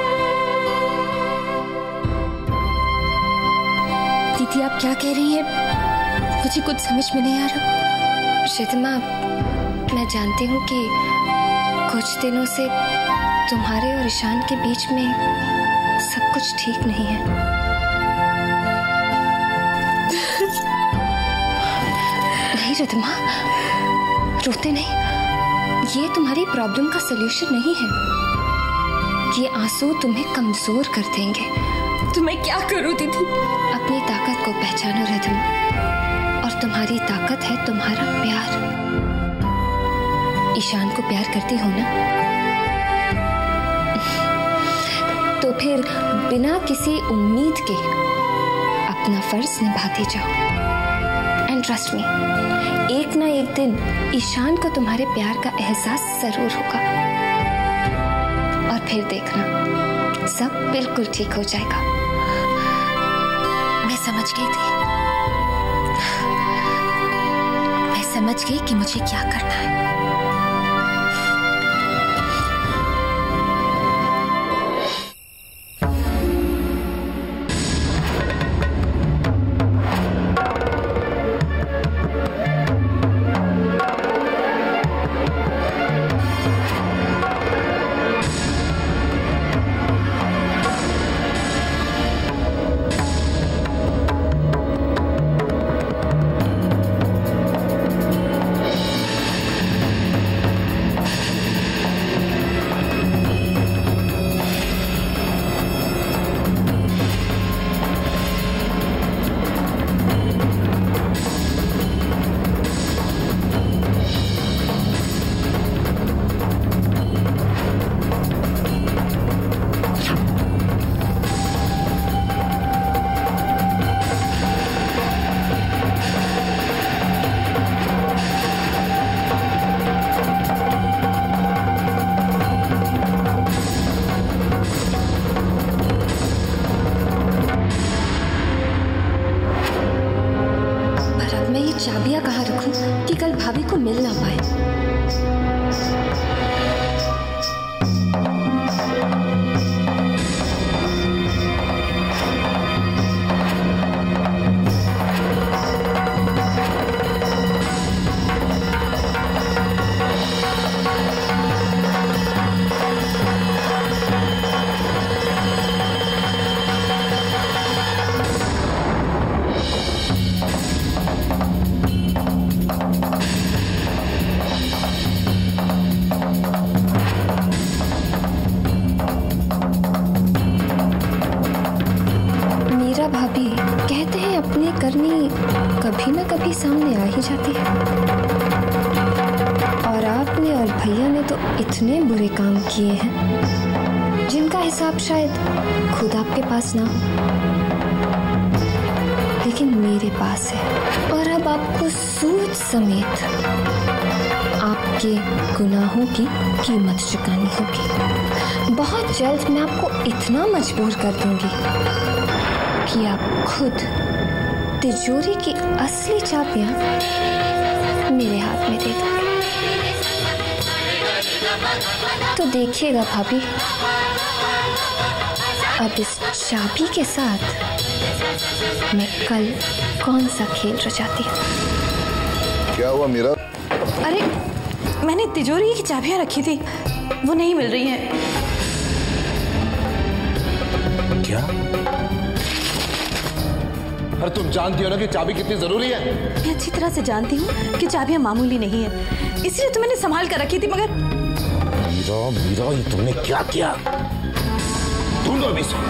दीदी आप क्या कह रही हैं? मुझे कुछ समझ में नहीं आ रहा। रिद्धिमा, मैं जानती हूँ कि कुछ दिनों से तुम्हारे और ईशान के बीच में सब कुछ ठीक नहीं है। नहीं रिद्धिमा, रोते नहीं। ये तुम्हारी प्रॉब्लम का सलूशन नहीं है। ये आंसू तुम्हें कमजोर कर देंगे। तो मैं क्या करूं दीदी? अपनी ताकत को पहचानो रिद्धिमा, और तुम्हारी ताकत है तुम्हारा प्यार। ईशान को प्यार करती हो ना, तो फिर बिना किसी उम्मीद के अपना फर्ज निभाते जाओ। एंड ट्रस्ट मी, एक ना एक दिन ईशान को तुम्हारे प्यार का एहसास जरूर होगा, और फिर देखना सब बिल्कुल ठीक हो जाएगा। मैं समझ गई थी, मैं समझ गई कि मुझे क्या करना है। चाबियां कहाँ रखूं कि कल भाभी को मिल ना पाए। भाभी कहते हैं अपनी करनी कभी ना कभी सामने आ ही जाती है, और आपने और भैया ने तो इतने बुरे काम किए हैं जिनका हिसाब शायद खुद आपके पास ना हो, लेकिन मेरे पास है। और अब आपको सूद समेत आपके गुनाहों की कीमत चुकानी होगी। बहुत जल्द मैं आपको इतना मजबूर कर दूंगी कि आप खुद तिजोरी की असली चाबियां मेरे हाथ में दे दोगे। तो देखिएगा भाभी, अब इस चाबी के साथ मैं कल कौन सा खेल रचाती हूँ। क्या हुआ मीरा? अरे मैंने तिजोरी की चाबियां रखी थी, वो नहीं मिल रही हैं। क्या? अरे तुम जानती हो ना कि चाबी कितनी जरूरी है। मैं अच्छी तरह से जानती हूँ कि चाबियां मामूली नहीं है, इसलिए तो मैंने संभाल कर रखी थी। मगर मीरा ये तुमने क्या किया? ढूंढो अभी से।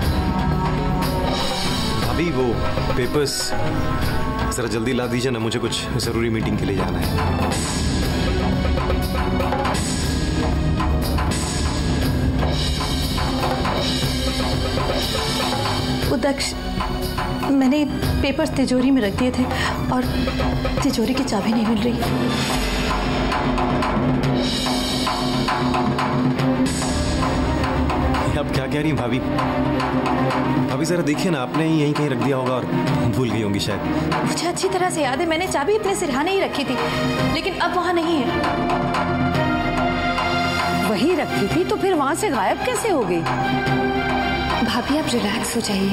अभी वो पेपर्स जरा जल्दी ला दीजिए ना, मुझे कुछ जरूरी मीटिंग के लिए जाना है। दक्ष, मैंने पेपर्स तिजोरी में रख दिए थे और तिजोरी की चाबी नहीं मिल रही। अब क्या कह रही हैं भाभी? भाभी जरा देखिए ना, आपने ही यहीं कहीं रख दिया होगा और भूल गई होंगी शायद। मुझे अच्छी तरह से याद है, मैंने चाबी अपने सिरहाने ही रखी थी, लेकिन अब वहां नहीं है। वहीं रखी थी तो फिर वहां से गायब कैसे हो गई? भाभी आप रिलैक्स हो जाइए,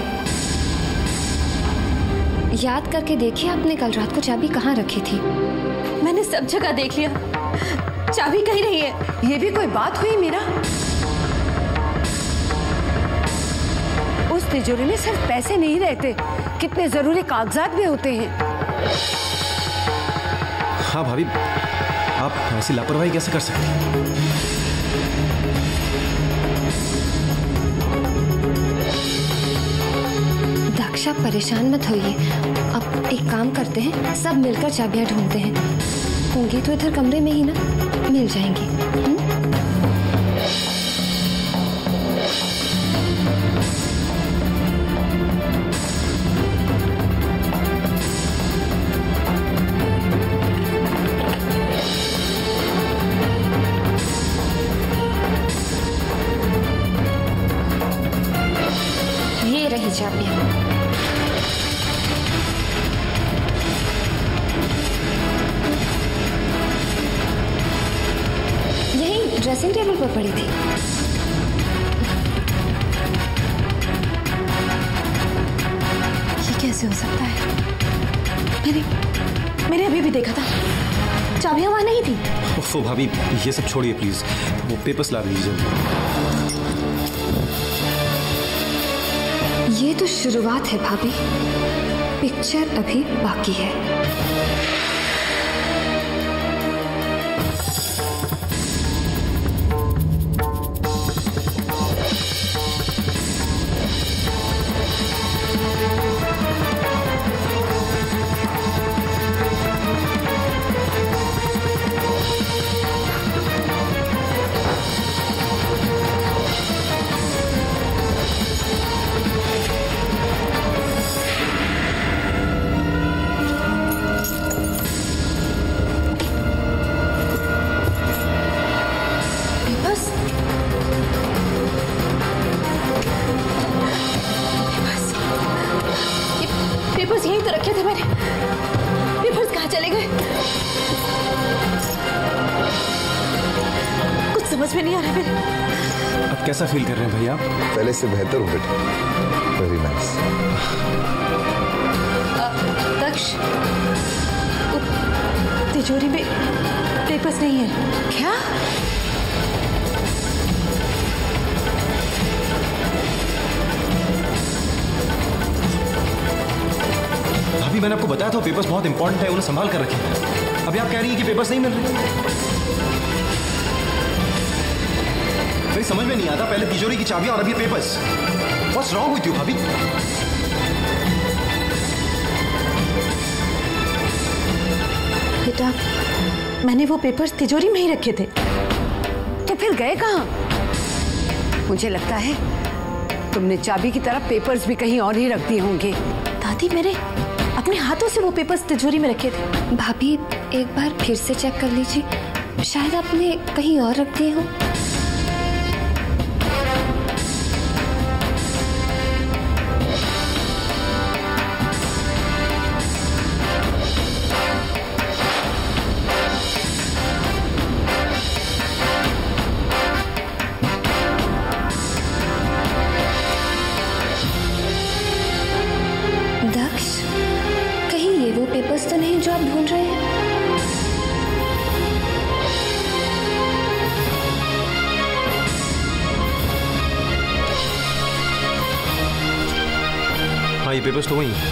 याद करके देखिए आपने कल रात को चाबी कहाँ रखी थी। मैंने सब जगह देख लिया, चाबी कहीं नहीं है। ये भी कोई बात हुई मीरा? तिजोरी में सिर्फ पैसे नहीं रहते, कितने जरूरी कागजात भी होते हैं। हाँ भाभी, आप ऐसी लापरवाही कैसे कर सकते हैं? दक्ष, आप परेशान मत होइए। अब एक काम करते हैं, सब मिलकर चाबियां ढूंढते हैं। होंगी तो इधर कमरे में ही ना, मिल जाएंगी। ये रही चाबियां। यही ड्रेसिंग टेबल पर पड़ी थी। ये कैसे हो सकता है? मैंने अभी भी देखा था, चाबियां वहां नहीं थी। ओफो भाभी, ये सब छोड़िए प्लीज, वो पेपर्स ला लीजिए। ये तो शुरुआत है भाभी, पिक्चर अभी बाकी है। पेपर्स यहीं तो रखे थे मैंने। पेपर्स कहाँ चले गए? कुछ समझ में नहीं आ रहा मेरे। अब कैसा फील कर रहे हैं भैया? पहले से बेहतर हो बेटा। Very nice. दक्ष, तिजोरी में पेपर्स नहीं है क्या? अभी मैंने आपको बताया था पेपर्स बहुत इंपॉर्टेंट है, उन्हें संभाल कर रखें। अभी आप कह रही हैं कि पेपर्स नहीं मिल रहे। मेरी समझ में नहीं आता, पहले तिजोरी की चाबियां और अभी papers. What's wrong with you bhabhi? बेटा, मैंने वो पेपर्स तिजोरी में ही रखे थे। तो फिर गए कहाँ? मुझे लगता है तुमने चाबी की तरह पेपर्स भी कहीं और ही रख दिए होंगे। दादी, मेरे अपने हाथों से वो पेपर्स तिजोरी में रखे थे। भाभी, एक बार फिर से चेक कर लीजिए, शायद आपने कहीं और रख दिए हो। पेपर्स तो नहीं जो आप ढूंढ रहे हैं? हाँ, ये पेपर्स तो वही हैं।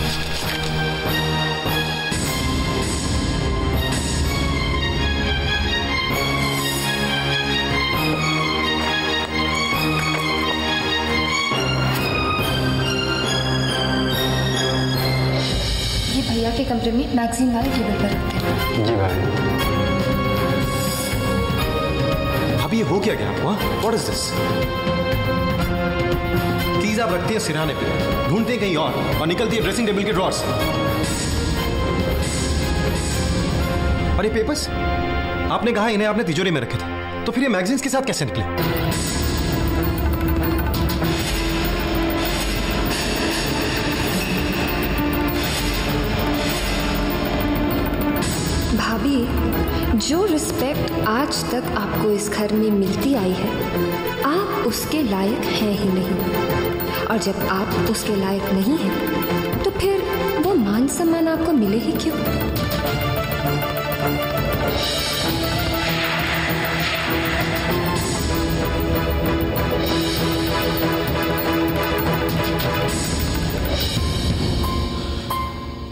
भैया के कमरे में मैगजीन वाले टेबल पर रखते हैं। जी भाई। भाभी, ये हो क्या गया आपको? What is this? कीज आप रखती है सिरहाने पे, ढूंढते हैं कहीं और निकलती है ड्रेसिंग टेबल के ड्रॉर से। और ये पेपर्स आपने कहा इन्हें आपने तिजोरी में रखे थे, तो फिर ये मैगजीन्स के साथ कैसे निकले? भाभी, जो रिस्पेक्ट आज तक आपको इस घर में मिलती आई है, आप उसके लायक हैं ही नहीं। और जब आप उसके लायक नहीं हैं, तो फिर वो मान सम्मान आपको मिले ही क्यों?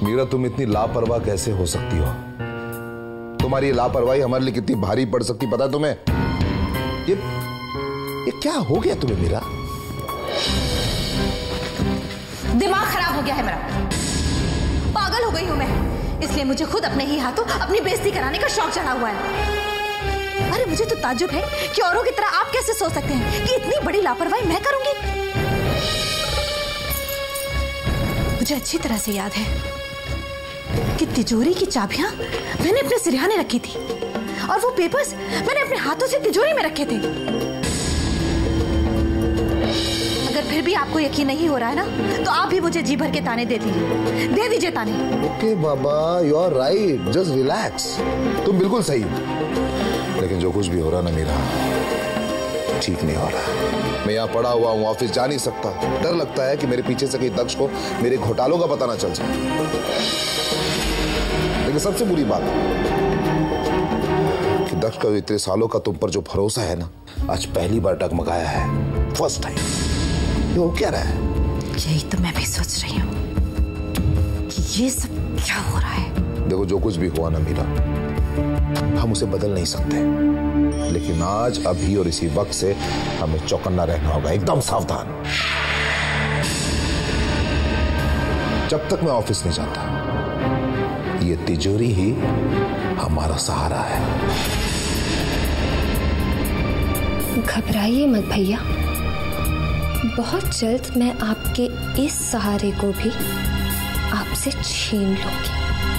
मीरा, तुम इतनी लापरवाह कैसे हो सकती हो? तुम्हारी ये लापरवाही हमारे लिए कितनी भारी पड़ सकती, पता है तुम्हें? ये क्या हो गया तुम्हें मीरा? दिमाग खराब हो गया है मेरा, पागल हो गई हूं मैं, इसलिए मुझे खुद अपने ही हाथों अपनी बेइज्जती कराने का शौक चढ़ा हुआ है। अरे मुझे तो ताज्जुब है कि औरों की तरह आप कैसे सोच सकते हैं कि इतनी बड़ी लापरवाही मैं करूंगी। मुझे अच्छी तरह से याद है कि तिजोरी की चाबियां मैंने अपने सिरहाने रखी थी और वो पेपर्स मैंने अपने हाथों से तिजोरी में रखे थे। अगर फिर भी आपको यकीन नहीं हो रहा है ना, तो आप भी मुझे जी भर के ताने दे दीजिए ताने। Okay baba, you are right, just relax. तुम बिल्कुल सही हो, लेकिन जो कुछ भी हो रहा ना मीरा, ठीक नहीं हो रहा। मैं यहाँ पड़ा हुआ हूँ, ऑफिस जा नहीं सकता। डर लगता है कि मेरे पीछे से कहीं दक्ष को मेरे घोटालों का पता ना चल जाए। लेकिन सबसे बुरी बात कि दक्ष का इतने सालों का तुम पर जो भरोसा है ना, आज पहली बार डगमगाया है, फर्स्ट टाइम। ये हो क्या रहा है? यही तो मैं भी सोच रही हूँ कि ये सब क्या हो रहा है। देखो, जो कुछ भी हुआ ना मीरा, हम उसे बदल नहीं सकते, लेकिन आज, अभी और इसी वक्त से हमें चौकन्ना रहना होगा, एकदम सावधान। जब तक मैं ऑफिस नहीं जाता, ये तिजोरी ही हमारा सहारा है। घबराइए मत भैया, बहुत जल्द मैं आपके इस सहारे को भी आपसे छीन लूंगी।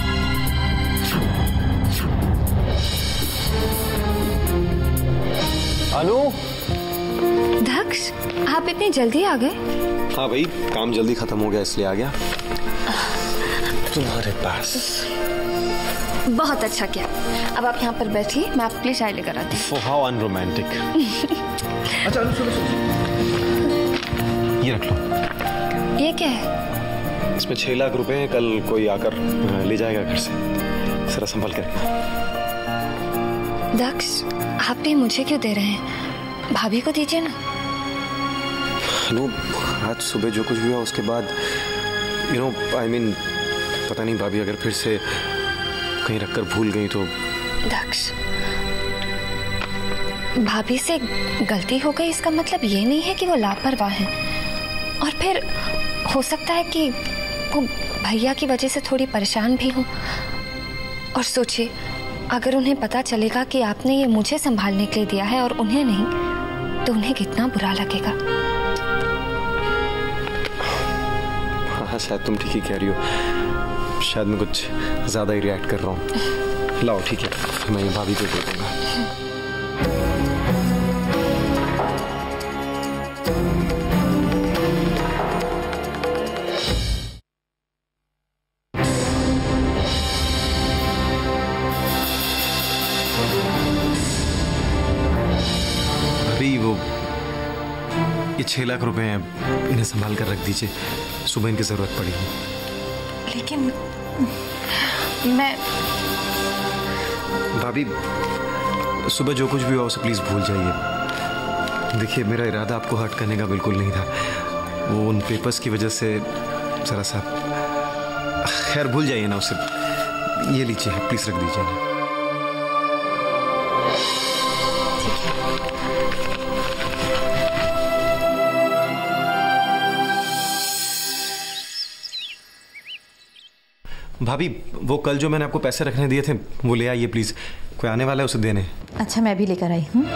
अनु, दक्ष, आप इतनी जल्दी आ गए? हाँ भाई, काम जल्दी खत्म हो गया इसलिए आ गया तुम्हारे पास। बहुत अच्छा किया। अब आप यहाँ पर बैठिए, मैं आपके लिए चाय लेकर आती हूँ। How unromantic. अच्छा अनु, सुनो, ये रख लो। ये क्या है? इसमें 6 लाख रुपए हैं, कल कोई आकर ले जाएगा घर से, जरा संभाल कर रखना। दक्ष, आप ये मुझे क्यों दे रहे हैं? भाभी को दीजिए ना। अनु, आज सुबह जो कुछ हुआ उसके बाद आई मीन पता नहीं भाभी अगर फिर से कहीं रखकर भूल गई तो। दक्ष, भाभी से गलती हो गई इसका मतलब ये नहीं है कि वो लापरवाह हैं। और फिर हो सकता है कि वो भैया की वजह से थोड़ी परेशान भी हो। और सोचिए, अगर उन्हें पता चलेगा कि आपने ये मुझे संभालने के लिए दिया है और उन्हें नहीं, तो उन्हें कितना बुरा लगेगा। हाँ, शायद तुम ठीक ही कह रही हो। शायद मैं कुछ ज्यादा ही रिएक्ट कर रहा हूँ। लाओ, ठीक है, मैं ये भाभी को दे दूंगा। अभी वो ये 6 लाख रुपए हैं, इन्हें संभाल कर रख दीजिए, सुबह इनकी जरूरत पड़ेगी। लेकिन मैं भाभी, सुबह जो कुछ भी हुआ उसे प्लीज भूल जाइए। देखिए, मेरा इरादा आपको हर्ट करने का बिल्कुल नहीं था। वो उन पेपर्स की वजह से जरा सा, खैर भूल जाइए ना उसे। ये लीजिए, प्लीज रख दीजिए ना। भाभी, वो कल जो मैंने आपको पैसे रखने दिए थे वो ले आइए प्लीज, कोई आने वाला है उसे देने। अच्छा, मैं भी लेकर आई हूँ।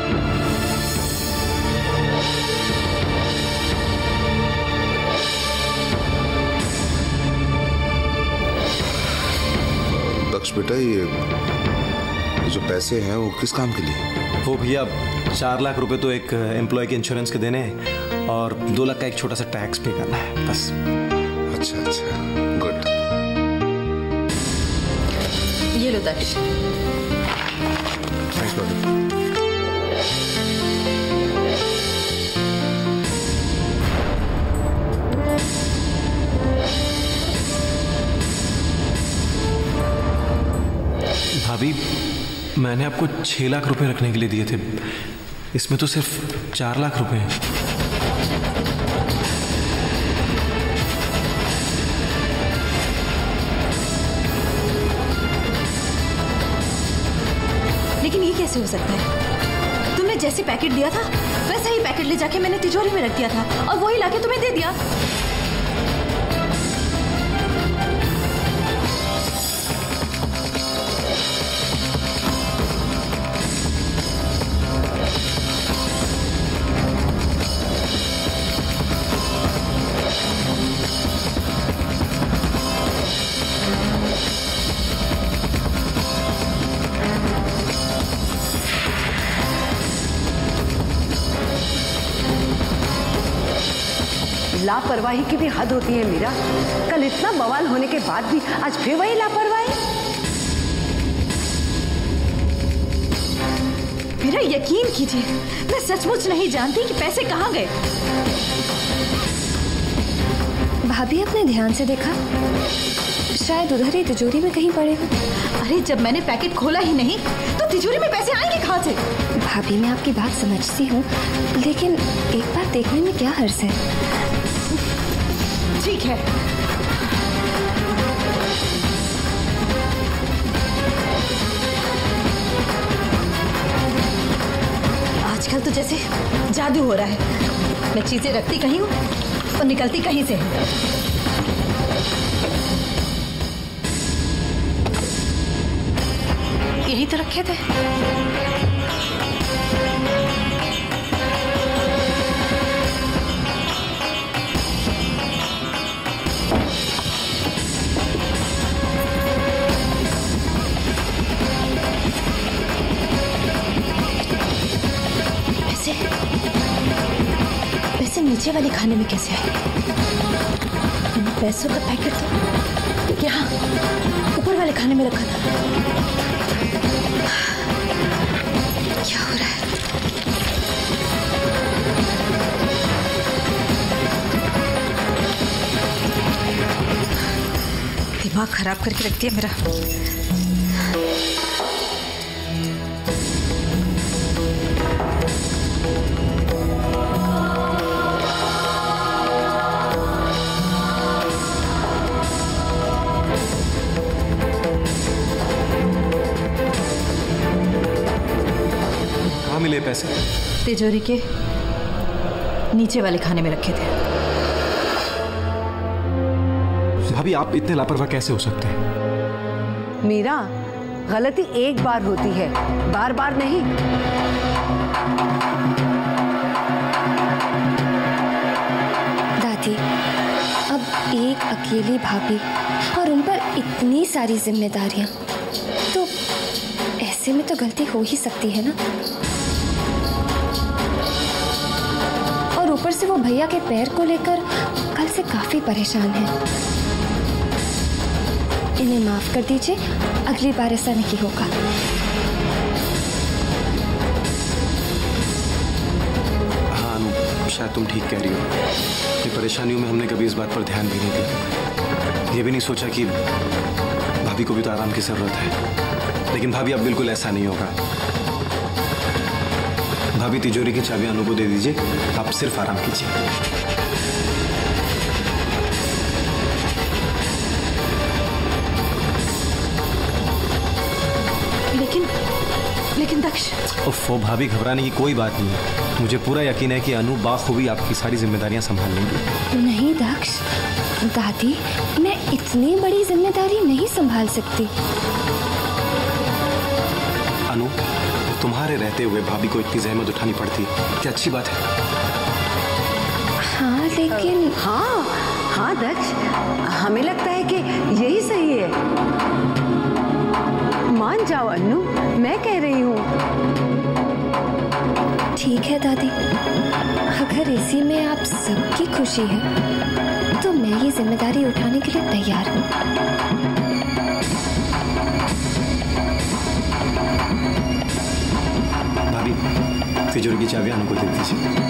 दक्ष बेटा, ये जो पैसे हैं वो किस काम के लिए? वो भैया 4 लाख रुपए तो एक एम्प्लॉय के इंश्योरेंस के देने हैं और 2 लाख का एक छोटा सा टैक्स पे करना है, बस। अच्छा अच्छा, गुड। ये लो दक्ष। थैंक्स भाभी। भाभी, मैंने आपको 6 लाख रुपए रखने के लिए दिए थे, इसमें तो सिर्फ 4 लाख रुपए हैं। कैसे हो सकता है? तुमने जैसे पैकेट दिया था वैसा ही पैकेट ले जाके मैंने तिजोरी में रख दिया था और वही लाके तुम्हें दे दिया। लापरवाही की भी हद होती है मीरा। कल इतना बवाल होने के बाद भी आज फिर वही लापरवाही। मेरा यकीन कीजिए, मैं सचमुच नहीं जानती कि पैसे कहाँ गए। भाभी आपने ध्यान से देखा? शायद उधर ही तिजोरी में कहीं पड़े हो। अरे जब मैंने पैकेट खोला ही नहीं तो तिजोरी में पैसे आएंगे कहाँ से? भाभी मैं आपकी बात समझती हूँ, लेकिन एक बार देखने में क्या हर्ज है। ठीक है, आजकल तो जैसे जादू हो रहा है। मैं चीजें रखती कहीं हूँ और निकलती कहीं से हूँ। यही तो रखे थे। वैसे नीचे वाले खाने में कैसे आए? पैसों का पैकेट तो यहाँ ऊपर वाले खाने में रखा था। क्या हो रहा है? दिमाग खराब करके रख दिया मेरा। मिले पैसे? तिजोरी के नीचे वाले खाने में रखे थे। भाभी आप इतने लापरवाह कैसे हो सकते हैं? मीरा, गलती एक बार होती है, बार बार नहीं। दादी, अब एक अकेली भाभी और उन पर इतनी सारी जिम्मेदारियां, तो ऐसे में तो गलती हो ही सकती है ना। और ऊपर से वो भैया के पैर को लेकर कल से काफी परेशान है। इन्हें माफ कर दीजिए, अगली बार ऐसा नहीं होगा। हाँ अनु, शायद तुम ठीक कह रही हो। अपनी परेशानियों में हमने कभी इस बात पर ध्यान भी नहीं दिया। ये भी नहीं सोचा कि भाभी को भी तो आराम की जरूरत है। लेकिन भाभी अब बिल्कुल ऐसा नहीं होगा। भाभी तिजोरी की चाबी अनु को दे दीजिए, आप सिर्फ आराम कीजिए। लेकिन दक्ष। ओफो भाभी, घबराने की कोई बात नहीं है। मुझे पूरा यकीन है कि अनु बाखूबी आपकी सारी जिम्मेदारियां संभाल लेंगी। नहीं दक्ष, दादी मैं इतनी बड़ी जिम्मेदारी नहीं संभाल सकती। अनु, तुम्हारे रहते हुए भाभी को इतनी जहमत उठानी पड़ती है, क्या अच्छी बात है? हाँ लेकिन हाँ दक्ष, हमें लगता है कि यही सही है। मान जाओ अन्नू, मैं कह रही हूँ। ठीक है दादी, अगर इसी में आप सबकी खुशी है तो मैं ये जिम्मेदारी उठाने के लिए तैयार हूँ। भाभी, तिजोरी की चाबी अनु को दे दीजिए।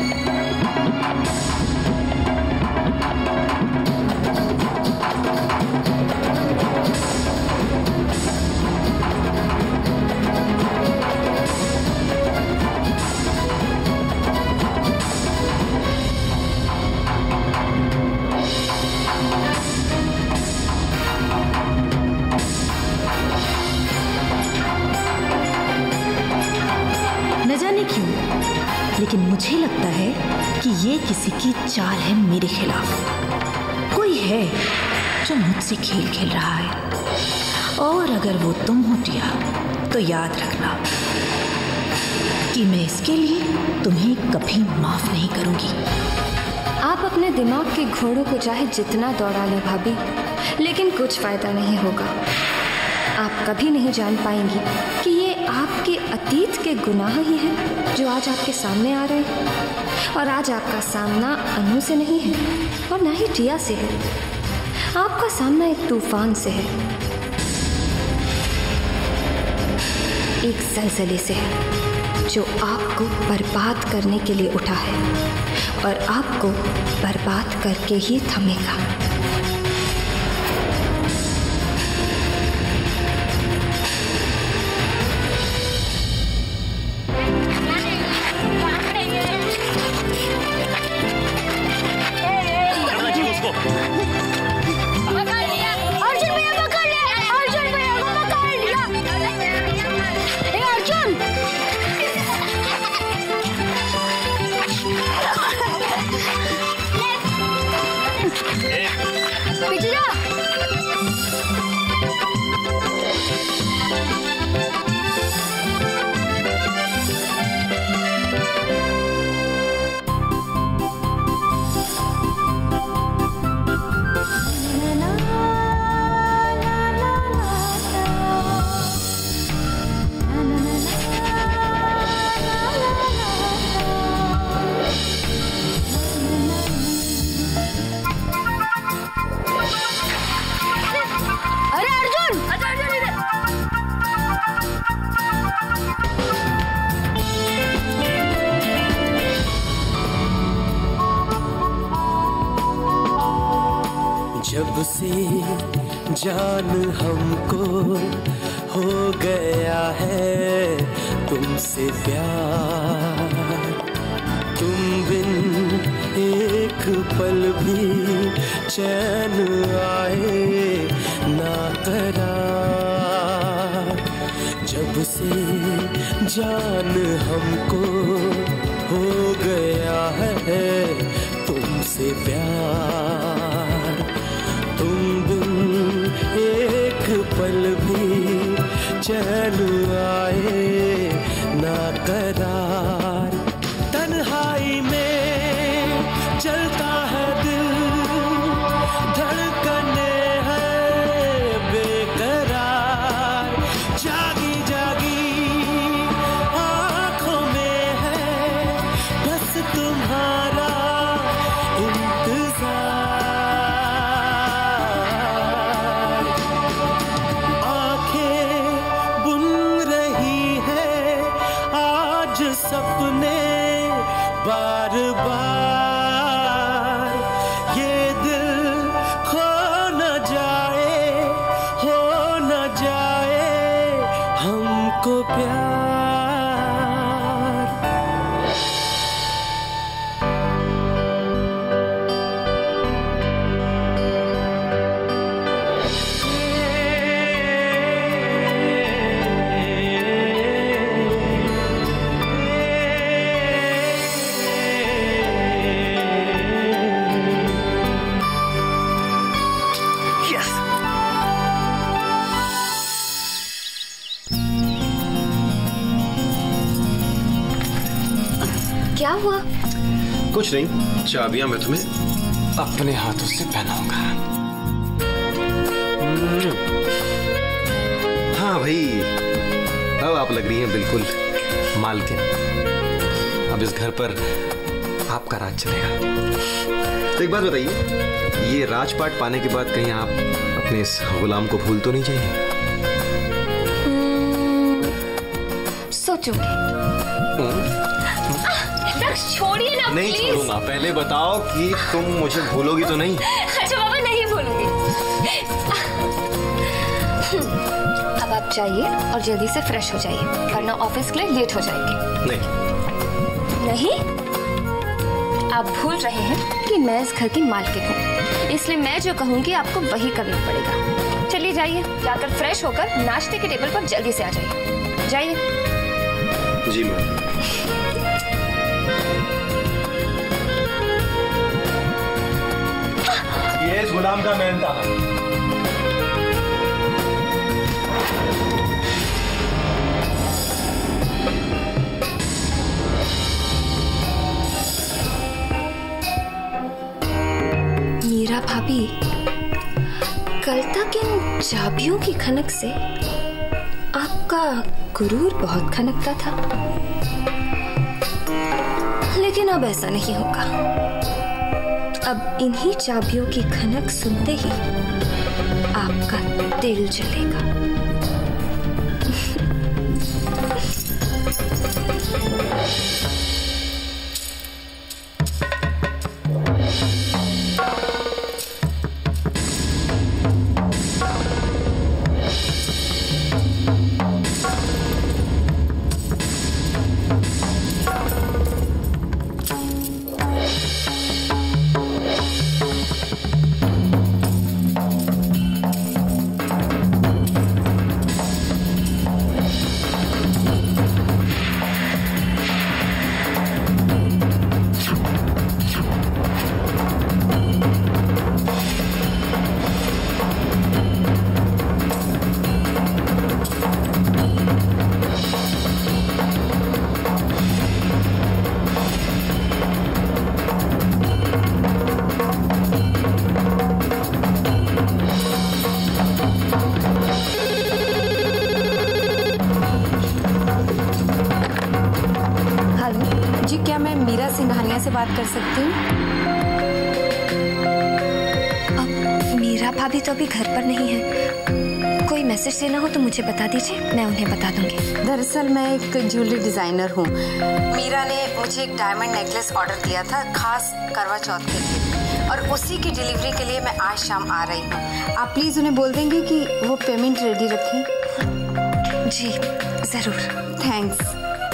किसी की चाल है मेरे खिलाफ। कोई है जो मुझसे खेल खेल रहा है, और अगर वो तुम हो टिया तो याद रखना कि मैं इसके लिए तुम्हें कभी माफ नहीं करूंगी। आप अपने दिमाग के घोड़ों को चाहे जितना दौड़ा लें भाभी, लेकिन कुछ फायदा नहीं होगा। आप कभी नहीं जान पाएंगी कि ये आपके अतीत के गुनाह ही हैं जो आज आपके सामने आ रहे हैं। और आज आपका सामना अनु से नहीं है और ना ही टिया से है। आपका सामना एक तूफान से है, एक ज़लज़ले से है जो आपको बर्बाद करने के लिए उठा है और आपको बर्बाद करके ही थमेगा। जब से जान हमको हो गया है तुमसे प्यार, तुम बिन एक पल भी चैन आए ना करार। जब से जान हमको हो गया है तुमसे प्यार, तुम बिन एक पल भी चैन आए ना करार। तन्हाई में चलता है दिल, धड़कने है बेकरार। जागी जागी आँखों में है बस तुम्हारा इंतजार। आंखें बुन रही है आज सपने बार बार। ये दिल खो न जाए, हो न जाए हमको प्यार। क्या हुआ? कुछ नहीं, चाबियां मैं तुम्हें अपने हाथों से पहनाऊंगा। हाँ भाई, अब आप लग रही हैं बिल्कुल मालकिन। अब इस घर पर आपका राज चलेगा। तो एक बात बताइए, ये राजपाट पाने के बाद कहीं आप अपने इस गुलाम को भूल तो नहीं जाएंगे? सोचूंगी। छोड़िए ना, नहीं प्लीज। छोड़ूंगा। पहले बताओ कि तुम मुझे भूलोगी तो नहीं? अच्छा बाबा, नहीं भूलूंगी। अब आप जाइए और जल्दी से फ्रेश हो जाइए, वरना ऑफिस के लिए लेट हो जाएंगे। नहीं। नहीं? आप भूल रहे हैं कि मैं इस घर की मालकिन हूँ, इसलिए मैं जो कहूँगी आपको वही करना पड़ेगा। चलिए जाइए, जाकर फ्रेश होकर नाश्ते के टेबल पर जल्दी से आ जाइए। जाइए। जी मैम। ये इस गुलाम का मेहनता है। मीरा भाभी, कल तक इन चाबियों की खनक से आपका गुरूर बहुत खनकता था, लेकिन अब ऐसा नहीं होगा। अब इन्हीं चाबियों की खनक सुनते ही आपका दिल जलेगा। से बात कर सकती हूँ? अब मीरा भाभी तो अभी घर पर नहीं है। कोई मैसेज देना हो तो मुझे बता दीजिए, मैं उन्हें बता दूंगी। दरअसल मैं एक ज्वेलरी डिजाइनर हूँ। मीरा ने मुझे एक डायमंड नेकलेस ऑर्डर दिया था खास करवा चौथ के लिए, और उसी की डिलीवरी के लिए मैं आज शाम आ रही हूँ। आप प्लीज उन्हें बोल देंगे कि वो पेमेंट रेडी रखें। जी जरूर। थैंक्स।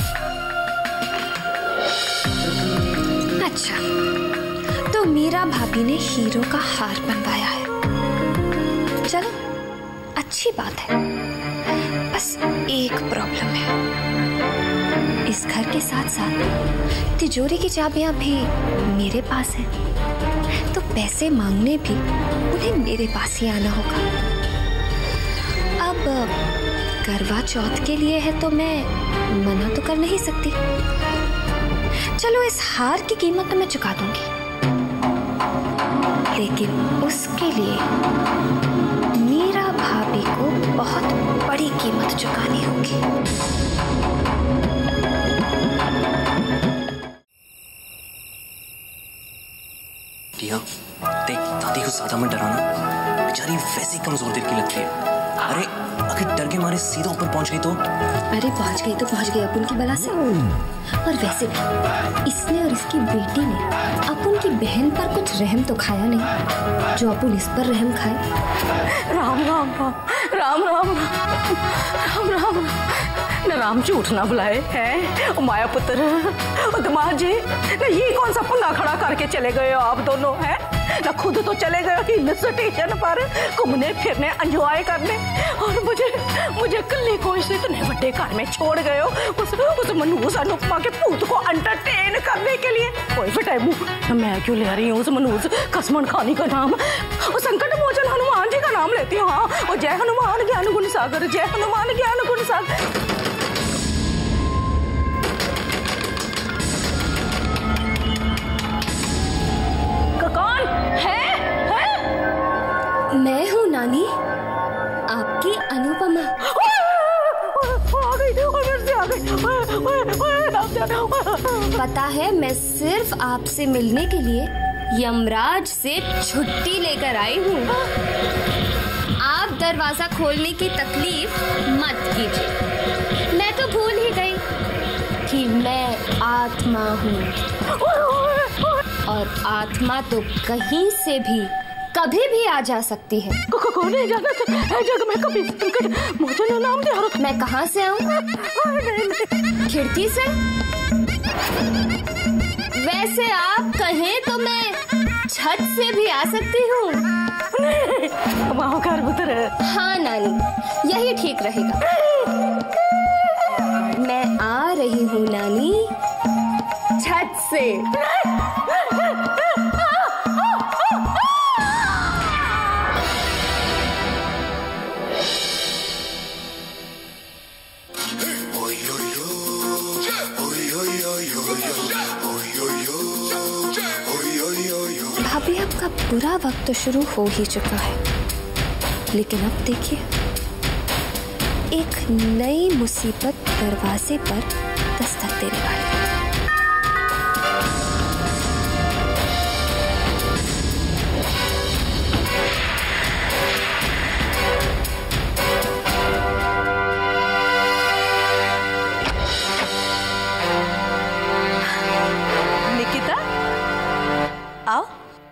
अच्छा, तो मीरा भाभी ने हीरो का हार बनवाया है। चलो अच्छी बात है, बस एक प्रॉब्लम है। इस घर के साथ साथ तिजोरी की चाबियां भी मेरे पास हैं, तो पैसे मांगने भी उन्हें मेरे पास ही आना होगा। अब करवा चौथ के लिए है तो मैं मना तो कर नहीं सकती। चलो इस हार की कीमत तो मैं चुका दूंगी, लेकिन उसके लिए मीरा भाभी को बहुत बड़ी कीमत चुकानी होगी। टिया, देख दादी को ज्यादा मत डराना, बेचारी वैसी कमजोर दिल की लगती है। अरे अगर डर के मारे सीधा ऊपर पहुंच गई तो? अरे पहुंच गई अपुन की बला से। और वैसे भी इसने और इसकी बेटी ने अपुन की बहन पर कुछ रहम तो खाया नहीं जो अपुन इस पर रहम खाए। राम राम राम राम राम राम न राम झूठ ना बुलाए हैं माया पुत्र दमाद जी, न ये कौन सा पुन्ना खड़ा करके चले गए हो आप दोनों हैं? न खुद तो चले गए हिल स्टेशन पर घूमने फिरने एंजॉय करने, और मुझे कल्ले को इसे इतने बड़े घर में छोड़ गए हो उस मनहूस अनुपमा के भूत को एंटरटेन करने के लिए। कोई बेटा मुंह मैं क्यों ले रही हूँ उस मनहूस खसमन खानी का नाम, और संकट मोचन हनुमान जी का नाम लेती हूँ। हाँ, और जय हनुमान ज्ञान गुण सागर, जय हनुमान ज्ञान गुण सागर। कौन है? मैं हूँ नानी, आपकी अनुपमा। पता है मैं सिर्फ आपसे मिलने के लिए यमराज से छुट्टी लेकर आई हूँ। आप दरवाजा खोलने की तकलीफ मत कीजिए। मैं तो भूल ही गई कि मैं आत्मा हूँ, और आत्मा तो कहीं से भी कभी भी आ जा सकती है। कौन है जग में कभी संकट मोचन नाम दे। मैं कहाँ से आऊँ? खिड़की से? वैसे आप कहें तो मैं छत से भी आ सकती हूँ। हाँ नानी, यही ठीक रहेगा। मैं आ रही हूँ नानी, छत से। बुरा वक्त तो शुरू हो ही चुका है, लेकिन अब देखिए एक नई मुसीबत दरवाजे पर दस्तक देने वाली है। निकिता, आओ।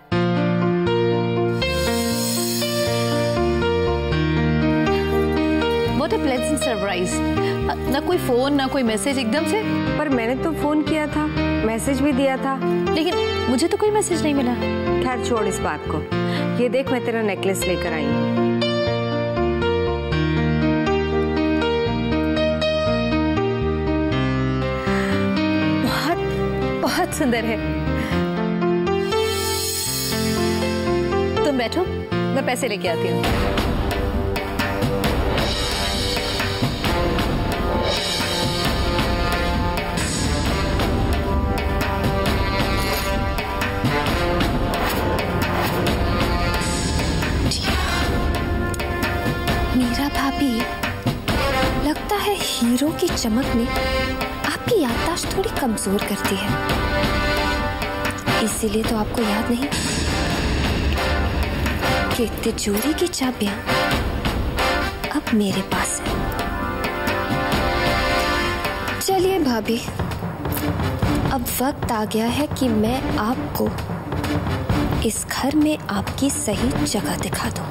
What a pleasant surprise. ना कोई फोन ना कोई मैसेज एकदम से। पर मैंने तो फोन किया था, मैसेज भी दिया था, लेकिन मुझे तो कोई मैसेज नहीं मिला। खैर छोड़ इस बात को। ये देख, मैं तेरा नेकलेस लेकर आई हूँ। बहुत बहुत सुंदर है। तुम बैठो, मैं पैसे लेके आती हूँ। मीरा भाभी, लगता है हीरो की चमक ने आपकी याददाश्त थोड़ी कमजोर करती है, इसीलिए तो आपको याद नहीं कि तिजोरी की चाबियां अब मेरे पास है। चलिए भाभी, अब वक्त आ गया है कि मैं आपको इस घर में आपकी सही जगह दिखा दूं।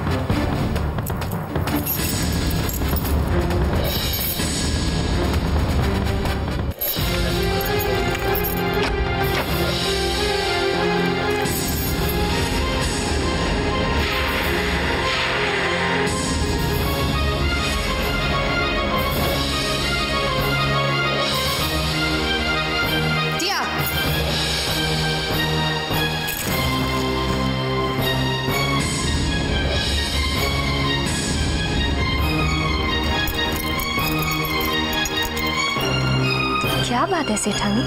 क्या बात है सेठानी,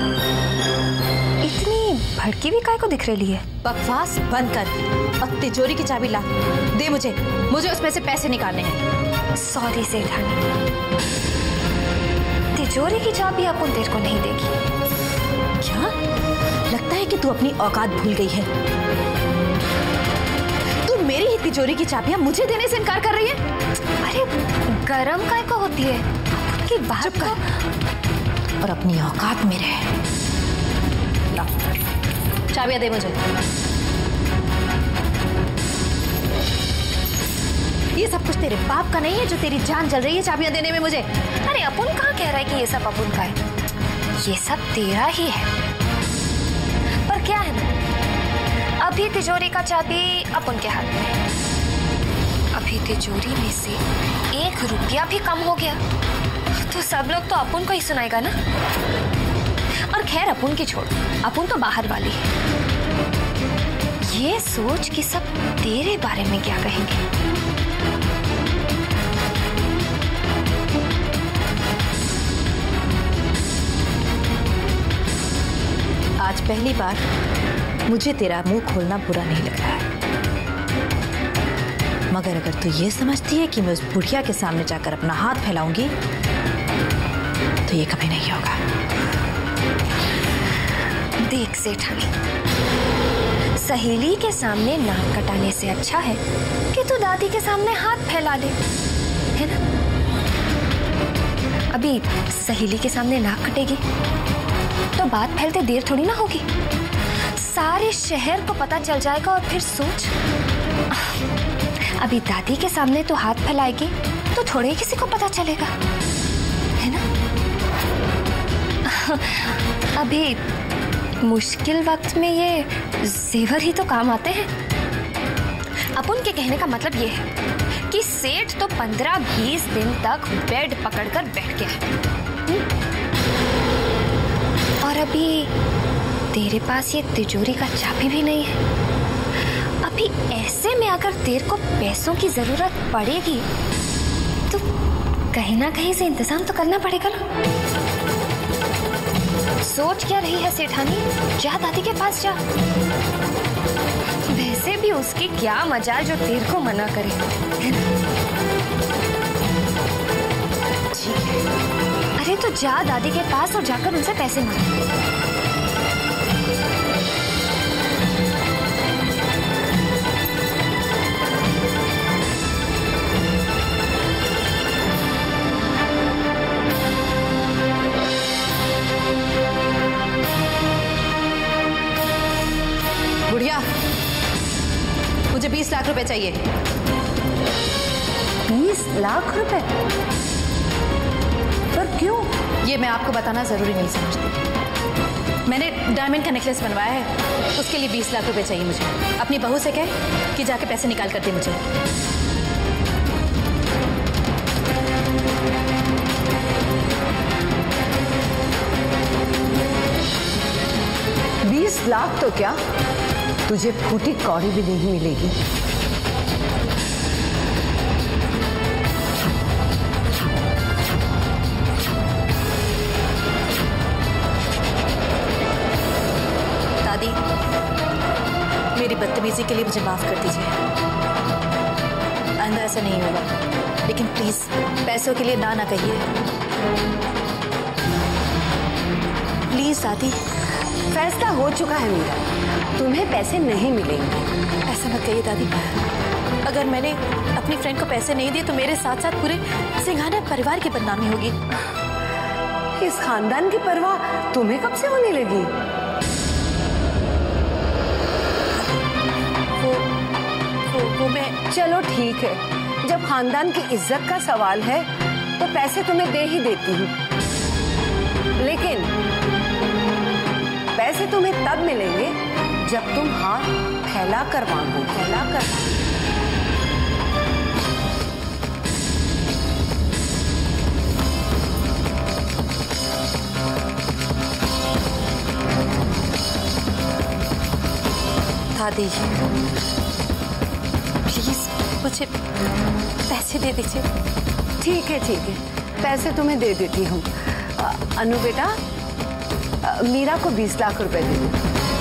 इतनी भड़की भी काय को दिख रही है? बकवास बंद कर और तिजोरी की चाबी ला दे मुझे उसमें से पैसे निकालने हैं। सॉरी सेठानी, तिजोरी की चाबी अपन तेरे को नहीं देगी। क्या लगता है कि तू अपनी औकात भूल गई है? तू मेरी ही तिजोरी की चाबियां मुझे देने से इनकार कर रही है? अरे गरम काय को होती है कि बात और अपनी औकात में रहे। ला चाबियां दे मुझे। ये सब कुछ तेरे बाप का नहीं है जो तेरी जान जल रही है चाबियां देने में मुझे? अरे अपुन कहाँ कह रहा है कि ये सब अपुन का है? ये सब तेरा ही है। पर क्या है ना, अभी तिजोरी का चाबी अपुन के हाथ में है। अभी तिजोरी में से 1 रुपया भी कम हो गया तो सब लोग तो अपुन को ही सुनाएगा ना। और खैर अपुन की छोड़, अपुन तो बाहर वाली है। ये सोच कि सब तेरे बारे में क्या कहेंगे। आज पहली बार मुझे तेरा मुंह खोलना बुरा नहीं लग रहा है, मगर अगर तू ये समझती है कि मैं उस बुढ़िया के सामने जाकर अपना हाथ फैलाऊंगी तो ये कभी नहीं होगा। देख सेठानी, सहेली के सामने नाक कटाने से अच्छा है कि तू दादी के सामने हाथ फैला ले, है ना? अभी सहेली के सामने नाक कटेगी तो बात फैलते देर थोड़ी ना होगी, सारे शहर को पता चल जाएगा। और फिर सोच, अभी दादी के सामने तो हाथ फैलाएगी तो थोड़े ही किसी को पता चलेगा, है ना? अभी मुश्किल वक्त में ये जेवर ही तो काम आते हैं। अपुन के कहने का मतलब ये है कि सेठ तो 15-20 दिन तक बेड पकड़कर बैठ गया है। और अभी तेरे पास ये तिजोरी का चाबी भी नहीं है। अभी ऐसे में अगर तेरे को पैसों की जरूरत पड़ेगी तो कहीं ना कहीं से इंतजाम तो करना पड़ेगा ना। सोच क्या रही है सेठानी? जा दादी के पास जा। वैसे भी उसकी क्या मजाल जो तेरे को मना करे, है ना? ठीक है, अरे तो जा दादी के पास और जाकर उनसे पैसे मांग। बुढ़िया, मुझे 20 लाख रुपए चाहिए। 20 लाख रुपए? पर क्यों? ये मैं आपको बताना जरूरी नहीं समझती। मैंने डायमंड का नेकलेस बनवाया है, उसके लिए 20 लाख रुपए चाहिए मुझे। अपनी बहू से कह कि जाके पैसे निकाल कर दे मुझे। लाख तो क्या, तुझे फूटी कौड़ी भी नहीं मिलेगी। दादी, मेरी बदतमीजी के लिए मुझे माफ कर दीजिए। आइंदा ऐसा नहीं होगा, लेकिन प्लीज पैसों के लिए ना कहिए। प्लीज दादी। फैसला हो चुका है मीरा, तुम्हें पैसे नहीं मिलेंगे। ऐसा मत कहिए दादी। अगर मैंने अपनी फ्रेंड को पैसे नहीं दिए तो मेरे साथ साथ पूरे सिंघाना परिवार की बदनामी होगी। इस खानदान की परवाह तुम्हें कब से होने लगी? वो मैं। चलो ठीक है, जब खानदान की इज्जत का सवाल है तो पैसे तुम्हें दे ही देती हूँ, लेकिन पैसे तुम्हें तब मिलेंगे जब तुम हाथ फैला कर मांगो। फैला कर। दादी प्लीज मुझे पैसे दे दीजिए। ठीक है ठीक है, पैसे तुम्हें दे देती हूँ। अनु बेटा, मीरा को 20 लाख रुपए दे दो।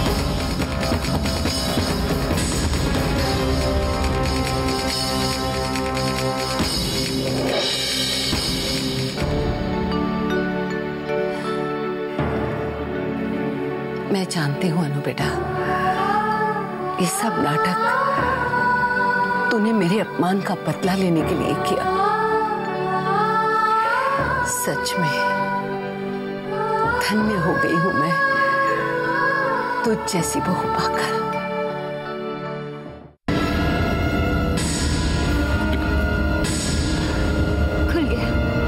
मैं जानती हूँ अनु बेटा, ये सब नाटक तूने मेरे अपमान का बदला लेने के लिए किया। सच में धन्य हो गई हूं मैं तुझ जैसी बहू पाकर। खुल गया।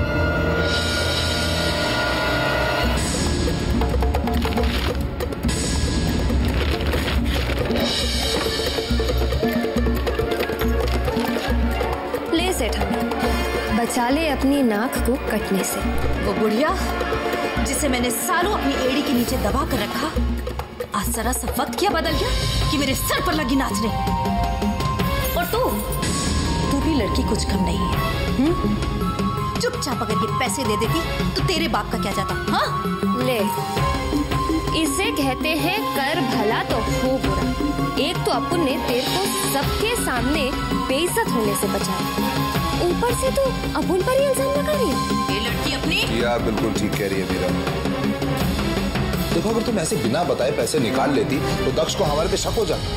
ले सेठानी, बचा ले अपनी नाक को कटने से। वो बुढ़िया जिसे मैंने सालों अपनी एड़ी के नीचे दबा कर रखा, आज जरा सा वक्त क्या बदल गया कि मेरे सर पर लगी नाचने। और तू भी लड़की कुछ कम नहीं है। चुपचाप अगर ये पैसे दे देती तो तेरे बाप का क्या जाता? हाँ ले, इसे कहते हैं कर भला तो हो बुरा। एक तो अपुन ने तेरे को सबके सामने बेइज्जत होने से बचाया, ऊपर से तू अपुन पर ही इल्जाम लगा रही है। ये लड़की अपनी या बिल्कुल ठीक कह रही है मीरा। देखो, अगर तुम ऐसे बिना बताए पैसे निकाल लेती तो दक्ष को हमारे पे शक हो जाता,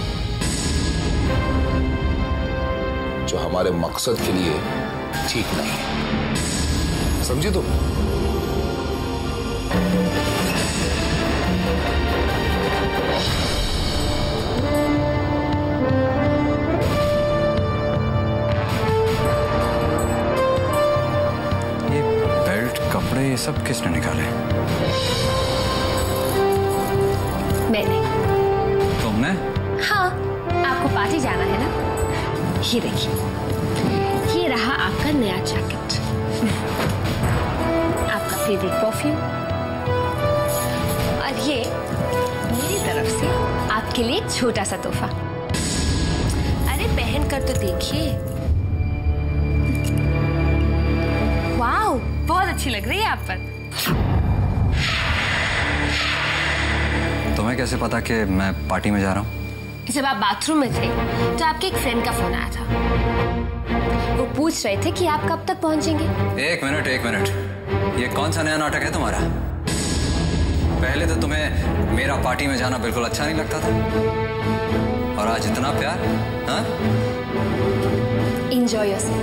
जो हमारे मकसद के लिए ठीक नहीं है। समझी तुम? कपड़े ये सब किसने निकाले? मैंने। तुमने? हाँ, आपको पार्टी जाना है ना? ये देखिए, ये रहा आपका नया जैकेट, आपका फेवरेट परफ्यूम, और ये मेरी तरफ से आपके लिए एक छोटा सा तोहफा। अरे पहन कर तो देखिए। वाओ, बहुत अच्छी लग रही है आप पर। तुम्हें कैसे पता कि मैं पार्टी में जा रहा हूँ? जब आप बाथरूम में थे तो आपके एक फ्रेंड का फोन आया था। वो पूछ रहे थे कि आप कब तक पहुंचेंगे। एक मिनट, ये कौन सा नया नाटक है तुम्हारा? पहले तो तुम्हें मेरा पार्टी में जाना बिल्कुल अच्छा नहीं लगता था, और आज इतना प्यार। हाँ? Enjoy yourself.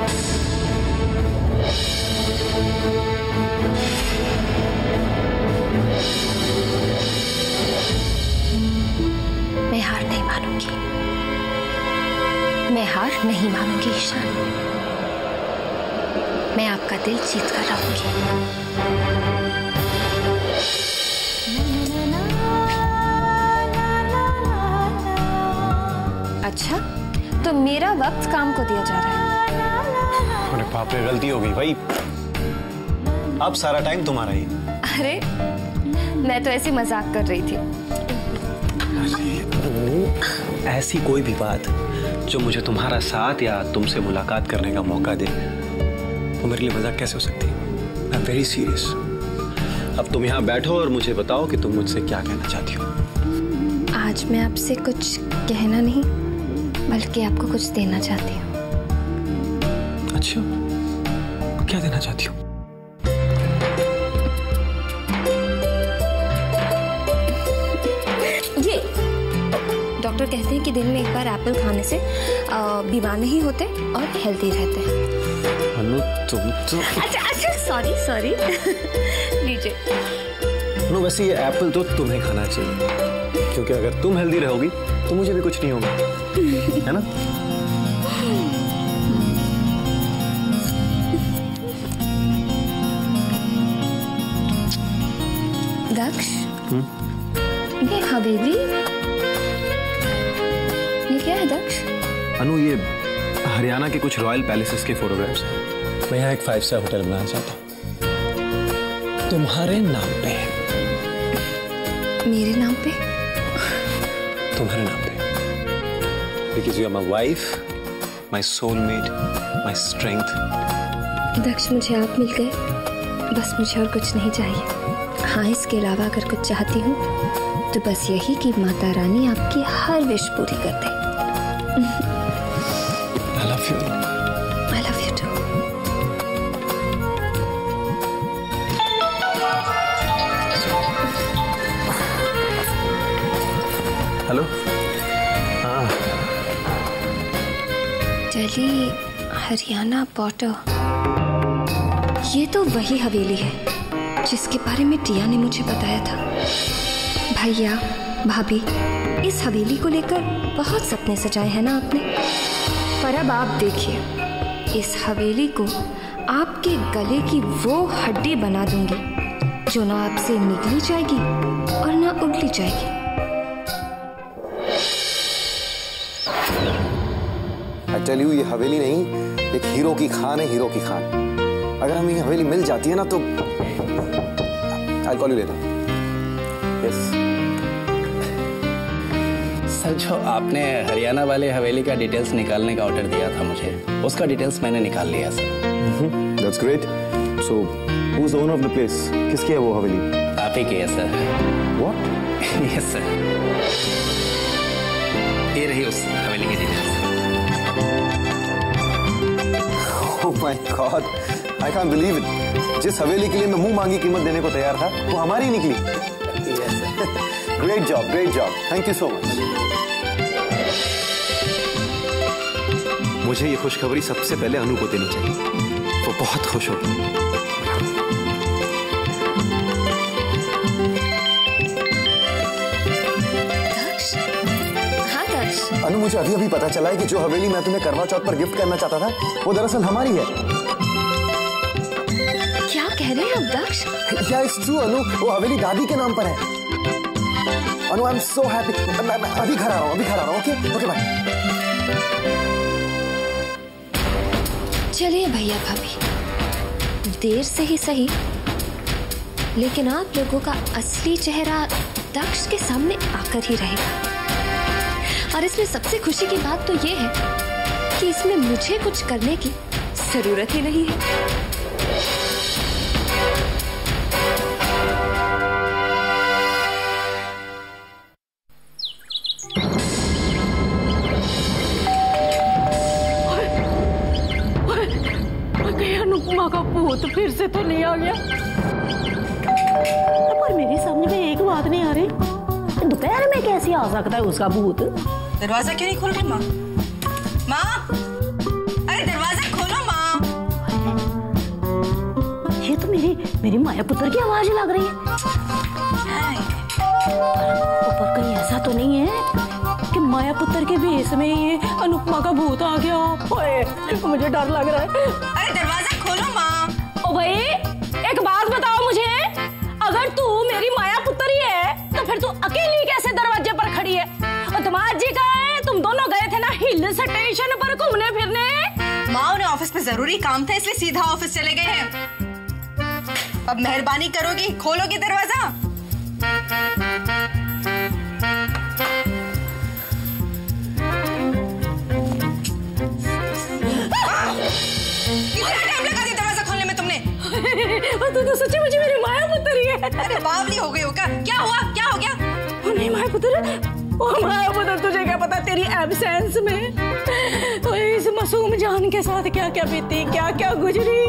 मैं हार नहीं मानूंगी, मैं हार नहीं मानूंगी ईशान। मैं आपका दिल जीत कर रहूंगी। अच्छा, तो मेरा वक्त काम को दिया जा रहा है। अरे बाप रे, गलती हो गई भाई। अब सारा टाइम तुम्हारा ही। अरे मैं तो ऐसे मजाक कर रही थी। ऐसी कोई भी बात जो मुझे तुम्हारा साथ या तुमसे मुलाकात करने का मौका दे, वो मेरे लिए मजाक कैसे हो सकती है? I am very serious. अब तुम यहाँ बैठो और मुझे बताओ कि तुम मुझसे क्या कहना चाहती हो। आज मैं आपसे कुछ कहना नहीं, बल्कि आपको कुछ देना चाहती हूँ। अच्छा, क्या देना चाहती हूँ? ये डॉक्टर कहते हैं कि दिन में एक बार एप्पल खाने से बीमार नहीं होते और हेल्दी रहते हैं। अनु, तुम तो अच्छा सॉरी लीजिए। अनु, वैसे ये एप्पल तो तुम्हें खाना चाहिए, क्योंकि अगर तुम हेल्दी रहोगी तो मुझे भी कुछ नहीं होगा, है ना? दक्ष, ये हवेली, ये क्या है दक्ष? अनु, ये हरियाणा के कुछ रॉयल पैलेसेस के फोटोग्राफ्स हैं। मैं यहाँ एक 5 स्टार होटल बनाना चाहता हूँ, तुम्हारे नाम पे। मेरे नाम पे? तुम्हारे नाम पे, because you are my wife, my soulmate, my strength. दक्ष, मुझे आप मिल गए, बस मुझे और कुछ नहीं चाहिए। हाँ, इसके अलावा अगर कुछ चाहती हूँ तो बस यही कि माता रानी आपकी हर विश पूरी कर दे। I love you. I love you too. Hello. हाँ, दिल्ली हरियाणा बॉर्डर, ये तो वही हवेली है जिसके बारे में टिया ने मुझे बताया था। भैया भाभी, इस हवेली को लेकर बहुत सपने सजाए हैं ना आपने, पर अब आप देखिए, इस हवेली को आपके गले की वो हड्डी बना दूंगी जो ना आपसे निकली जाएगी और ना उगली जाएगी। I tell you, ये हवेली नहीं, एक हीरो की खान है, हीरो की खान। अगर हमें ये हवेली मिल जाती है ना तो I'll call you later. Yes. Sir, जो आपने हरियाणा वाले हवेली का डिटेल्स निकालने का ऑर्डर दिया था मुझे, उसका डिटेल्स मैंने निकाल लिया sir. That's great. So, who's the owner of the place? किसकी है वो हवेली? आप ही की है सर। What? Yes sir. ये रही उस हवेली की details. Oh my God! I can't believe it. जिस हवेली के लिए मैं मुंह मांगी कीमत देने को तैयार था, वो हमारी निकली। Great job, great job. Thank you so much. मुझे ये खुशखबरी सबसे पहले अनु को देनी चाहिए, वो बहुत खुश होगी। अनु, मुझे अभी अभी पता चला है कि जो हवेली मैं तुम्हें करवा चौथ पर गिफ्ट करना चाहता था, वो दरअसल हमारी है। क्या कह रहे हैं आप दक्ष? Yeah, it's true, अनु, वो हवेली दादी के नाम पर है। Anu, I am so happy. मैं अभी घर आ रहा हूँ, ओके बाय। चलिए भैया भाभी, देर से ही सही, लेकिन आप लोगों का असली चेहरा दक्ष के सामने आकर ही रहेगा। और इसमें सबसे खुशी की बात तो ये है कि इसमें मुझे कुछ करने की जरूरत ही नहीं है। भूत फिर से तो नहीं आ गया? पर मेरे सामने में एक बात नहीं आ रही, दोपहर में कैसे आ सकता है उसका भूत? दरवाजा क्यों नहीं खोल रही माँ? माँ, अरे दरवाजा खोलो माँ। ये तो मेरी माया पुत्र की आवाज लग रही है। ऊपर कहीं ऐसा तो नहीं है कि माया पुत्र के भेष में ये अनुपमा का भूत आ गया? ओए, मुझे डर लग रहा है। अरे दरवाजा खोलो माँ। ओ भाई, एक बात बताओ मुझे, अगर तू मेरी माया पुत्र ही है तो फिर तू अकेली कैसे दरवाजे पर खड़ी है? और तुम्हारा जी कहाँ है? तुम दोनों गए थे ना हिल स्टेशन पर घूमने फिरने। माँ, उन्हें ऑफिस में जरूरी काम था इसलिए सीधा ऑफिस चले गए हैं। अब मेहरबानी करोगी, खोलोगी दरवाजा? कितना टाइम लगा दिया दरवाजा खोलने में तुमने? तू तो सच्ची मुझे मेरी माया पुत्र ही है। अरे बावली हो गई हो क्या? क्या हुआ? क्या हो गया? नहीं माया पुत्र, ओ माया पुत्र, तुझे क्या पता तेरी एब्सेंस में तो इस मासूम जान के साथ क्या क्या बीती, क्या क्या गुजरी।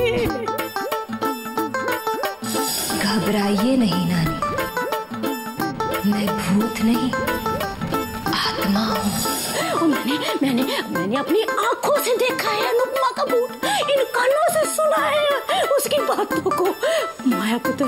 घबराइए नहीं नानी, मैं भूत नहीं आत्मा हूँ। मैंने अपनी आंखों से देखा है अनुपमा का भूत, इन कानों से सुना है उसकी बातों को। माया पुत्र,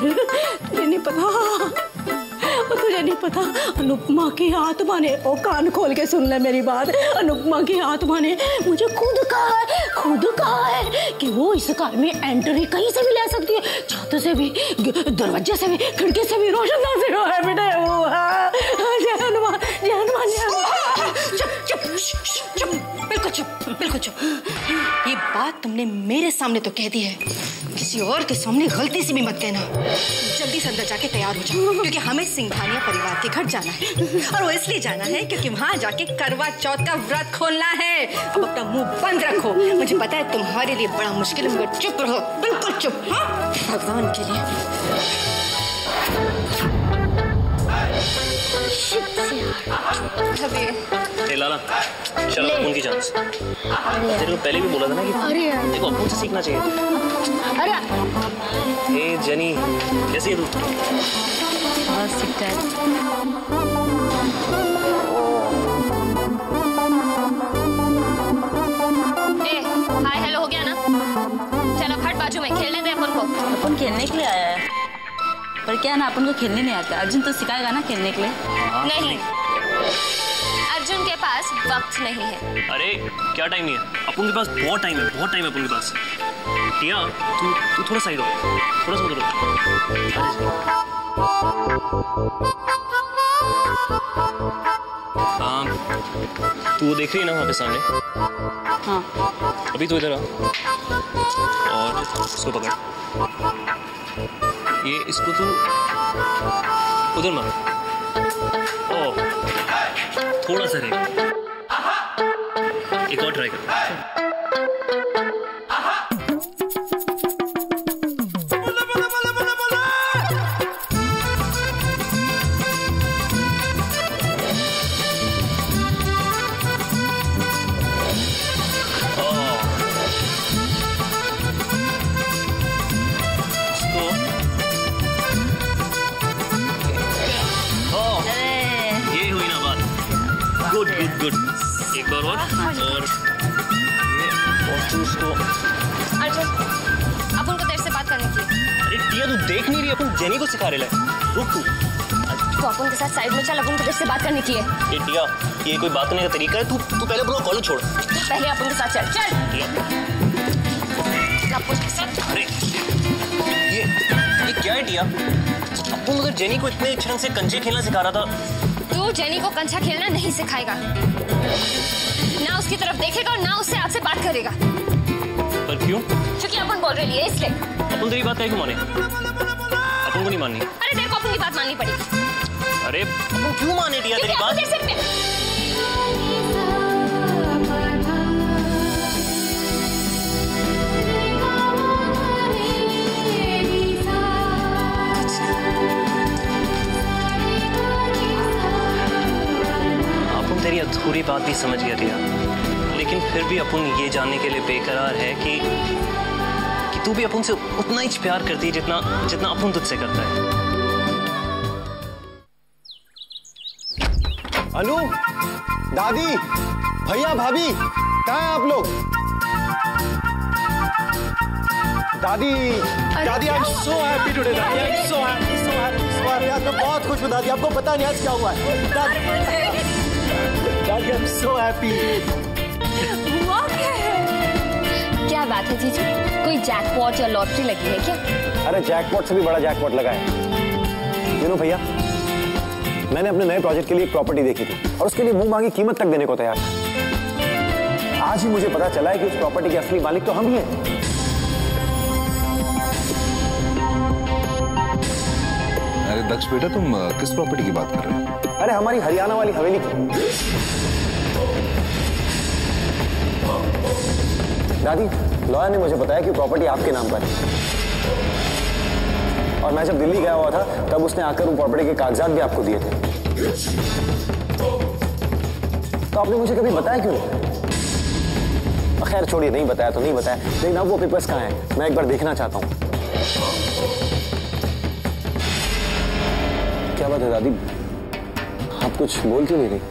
तुझे नहीं पता अनुपमा की आत्मा ने, ओ कान खोल के सुन ले मेरी बात, अनुपमा की आत्मा ने मुझे खुद कहा है कि वो इस घर में एंट्री कहीं से भी ले सकती है, छत से भी, दरवाजे से भी, खिड़की से भी, रोशनदान से है बेटे। जय हनुमान, जय हनुमान, जय हनुमान। चुप, बिल्कुल चुप। ये बात तुमने मेरे सामने तो कह दी है, किसी और के सामने गलती से भी मत कहना। जल्दी से अंदर जाके तैयार हो जाओ, क्योंकि हमें सिंघानिया परिवार के घर जाना है। और वो इसलिए जाना है क्योंकि वहाँ जाके करवा चौथ का व्रत खोलना है। अब अपना मुंह बंद रखो, मुझे पता है तुम्हारे लिए बड़ा मुश्किल है, मगर चुप रहो, बिल्कुल चुप। हाँ, भगवान के लिए। लाला, चलो उनकी चांस। तेरे को पहले भी बोला था ना कि देखो अपन से सीखना चाहिए। अरे जेनी, कैसी है तू? बस ठीक ठाक। हाय हेलो हो गया ना? चलो खट बाजू में खेलने दे अपन को। अपन खेलने के लिए आया है, पर क्या ना अपन को खेलने नहीं आता। अर्जुन तो सिखाएगा ना खेलने के लिए? नहीं, अर्जुन के पास वक्त नहीं है। अरे क्या टाइम नहीं है? अपन के पास बहुत टाइम है अपन के पास। टिया, तू थोड़ा साइड हो, थोड़ा सा उधर। तू वो देख रही है ना वहाँ पे सामने? हाँ। अभी तू इधर आ और इसको पकड़। ये इसको तू उधर मार। ओह, थोड़ा सा रहेगा, एक और ट्राई कर। गुड, एक बार और उसको। अर्जुन, अपन को तेरे से बात करनी थी। अरे टिया, तू देख नहीं रही? अपन जेनी को सिखा रहे हैं। रुक तू। तो अपन के साथ साइड में चल, अपन को तेरे से बात करनी थी। ये टिया, ये कोई बात करने का तरीका है? तू पहले अपना कॉलेज छोड़। पहले अपन के साथ चल। अपन के साथ। अरे ये क्या है टिया? अपन अगर जेनी को इतने अच्छे ढंग से कंचे खेलना सिखा रहा था। तू जेनी को कंचा खेलना नहीं सिखाएगा, ना उसकी तरफ देखेगा और ना उससे आपसे बात करेगा। पर क्यों? क्योंकि अपन बोल रही है इसलिए। अपन तेरी बात क्यों माने? अपन को नहीं माननी। अरे तेरे को अपनी बात माननी पड़ेगी। अरे अपन क्यों माने टिया तेरी बात? तेरी अधूरी बात भी समझ गया टिया, लेकिन फिर भी अपन ये जानने के लिए बेकरार है कि तू भी अपन से उतना ही प्यार करती है जितना जितना अपन तुझसे करता है। अनु, दादी, भैया, भाभी, कहाँ हैं आप लोग? Dadi, dadi, I am so happy today, I am so so, happy so, happy so. Happy मैं बहुत खुश हूँ दादी, आपको पता नहीं आज क्या हुआ है। दादी, आई एम सो हैप्पी। हुआ क्या है? क्या बात है जीजू, कोई जैकपॉट या लॉटरी लगी है क्या? अरे जैकपॉट से भी बड़ा जैकपॉट लगा है। यू नो भैया, मैंने अपने नए प्रोजेक्ट के लिए एक प्रॉपर्टी देखी थी और उसके लिए मुंह मांगी कीमत तक देने को तैयार था। आज ही मुझे पता चला है कि उस प्रॉपर्टी के असली मालिक तो हम ही हैं। अरे दक्ष बेटा, तुम किस प्रॉपर्टी की बात कर रहे हो? अरे हमारी हरियाणा वाली हवेली की। दादी, लॉयर ने मुझे बताया कि प्रॉपर्टी आपके नाम पर है और मैं जब दिल्ली गया हुआ था तब उसने आकर वो प्रॉपर्टी के कागजात भी आपको दिए थे। तो आपने मुझे कभी बताया क्यों नहीं? खैर छोड़िए, नहीं बताया तो नहीं बताया, लेकिन अब वो पेपर्स कहाँ हैं? मैं एक बार देखना चाहता हूँ। क्या बात है दादी, आप कुछ बोल क्यों नहीं रही?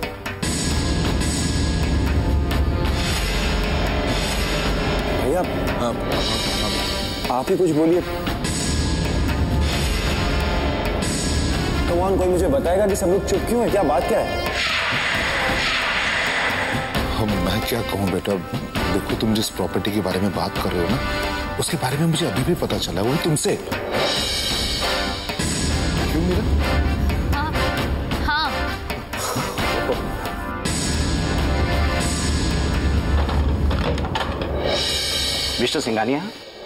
भैया, आप ही कुछ बोलिए। कौन कोई मुझे बताएगा कि सब लोग चुप क्यों है? क्या बात क्या है? मैं क्या कहूँ बेटा, देखो तुम जिस प्रॉपर्टी के बारे में बात कर रहे हो ना, उसके बारे में मुझे अभी भी पता चला, वो तुमसे। क्यों मेरा? हाँ। मिस्टर सिंघानिया,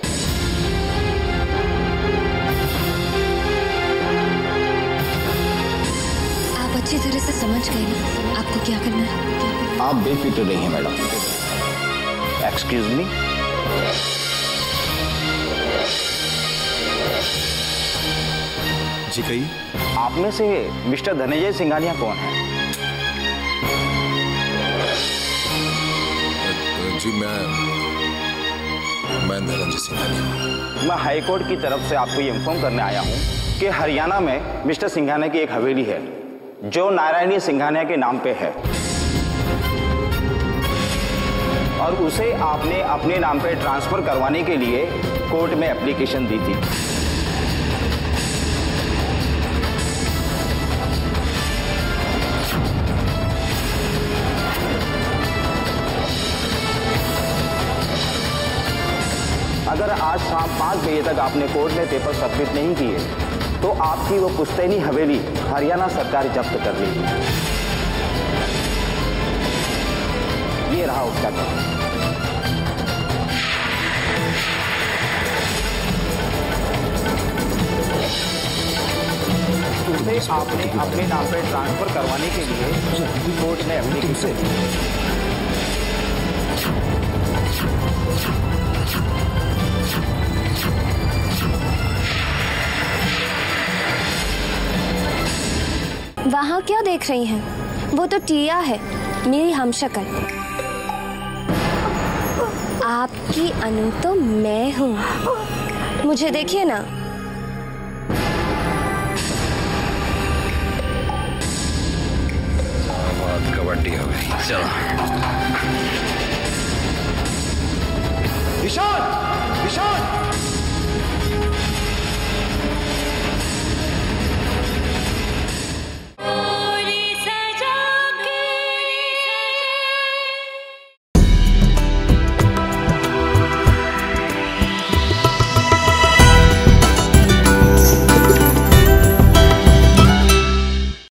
अच्छी तरह से समझ गए ना आपको क्या करना है? आप बेफिक्र रहिए मैडम। Excuse me. जी कहिए। आप में से मिस्टर धनंजय सिंघानिया कौन है? जी मैं धनंजय सिंघानिया। मैं हाईकोर्ट की तरफ से आपको ये इन्फॉर्म करने आया हूँ कि हरियाणा में मिस्टर सिंघानिया की एक हवेली है जो नारायणी सिंघानिया के नाम पे है और उसे आपने अपने नाम पे ट्रांसफर करवाने के लिए कोर्ट में एप्लीकेशन दी थी। अगर आज शाम 5 बजे तक आपने कोर्ट में पेपर सबमिट नहीं किए तो आपकी वो पुश्तैनी हवेली हरियाणा सरकार जब्त कर लेगी। ये रहा उसका काम। उसे आपने अपने नाम पर ट्रांसफर करवाने के लिए कोर्ट में एप्लीकेशन। वहाँ क्या देख रही हैं? वो तो टिया है, मेरी हमशक्ल। आपकी अनु तो मैं हूँ, मुझे देखिए ना। कबड्डी हो गई, चलो।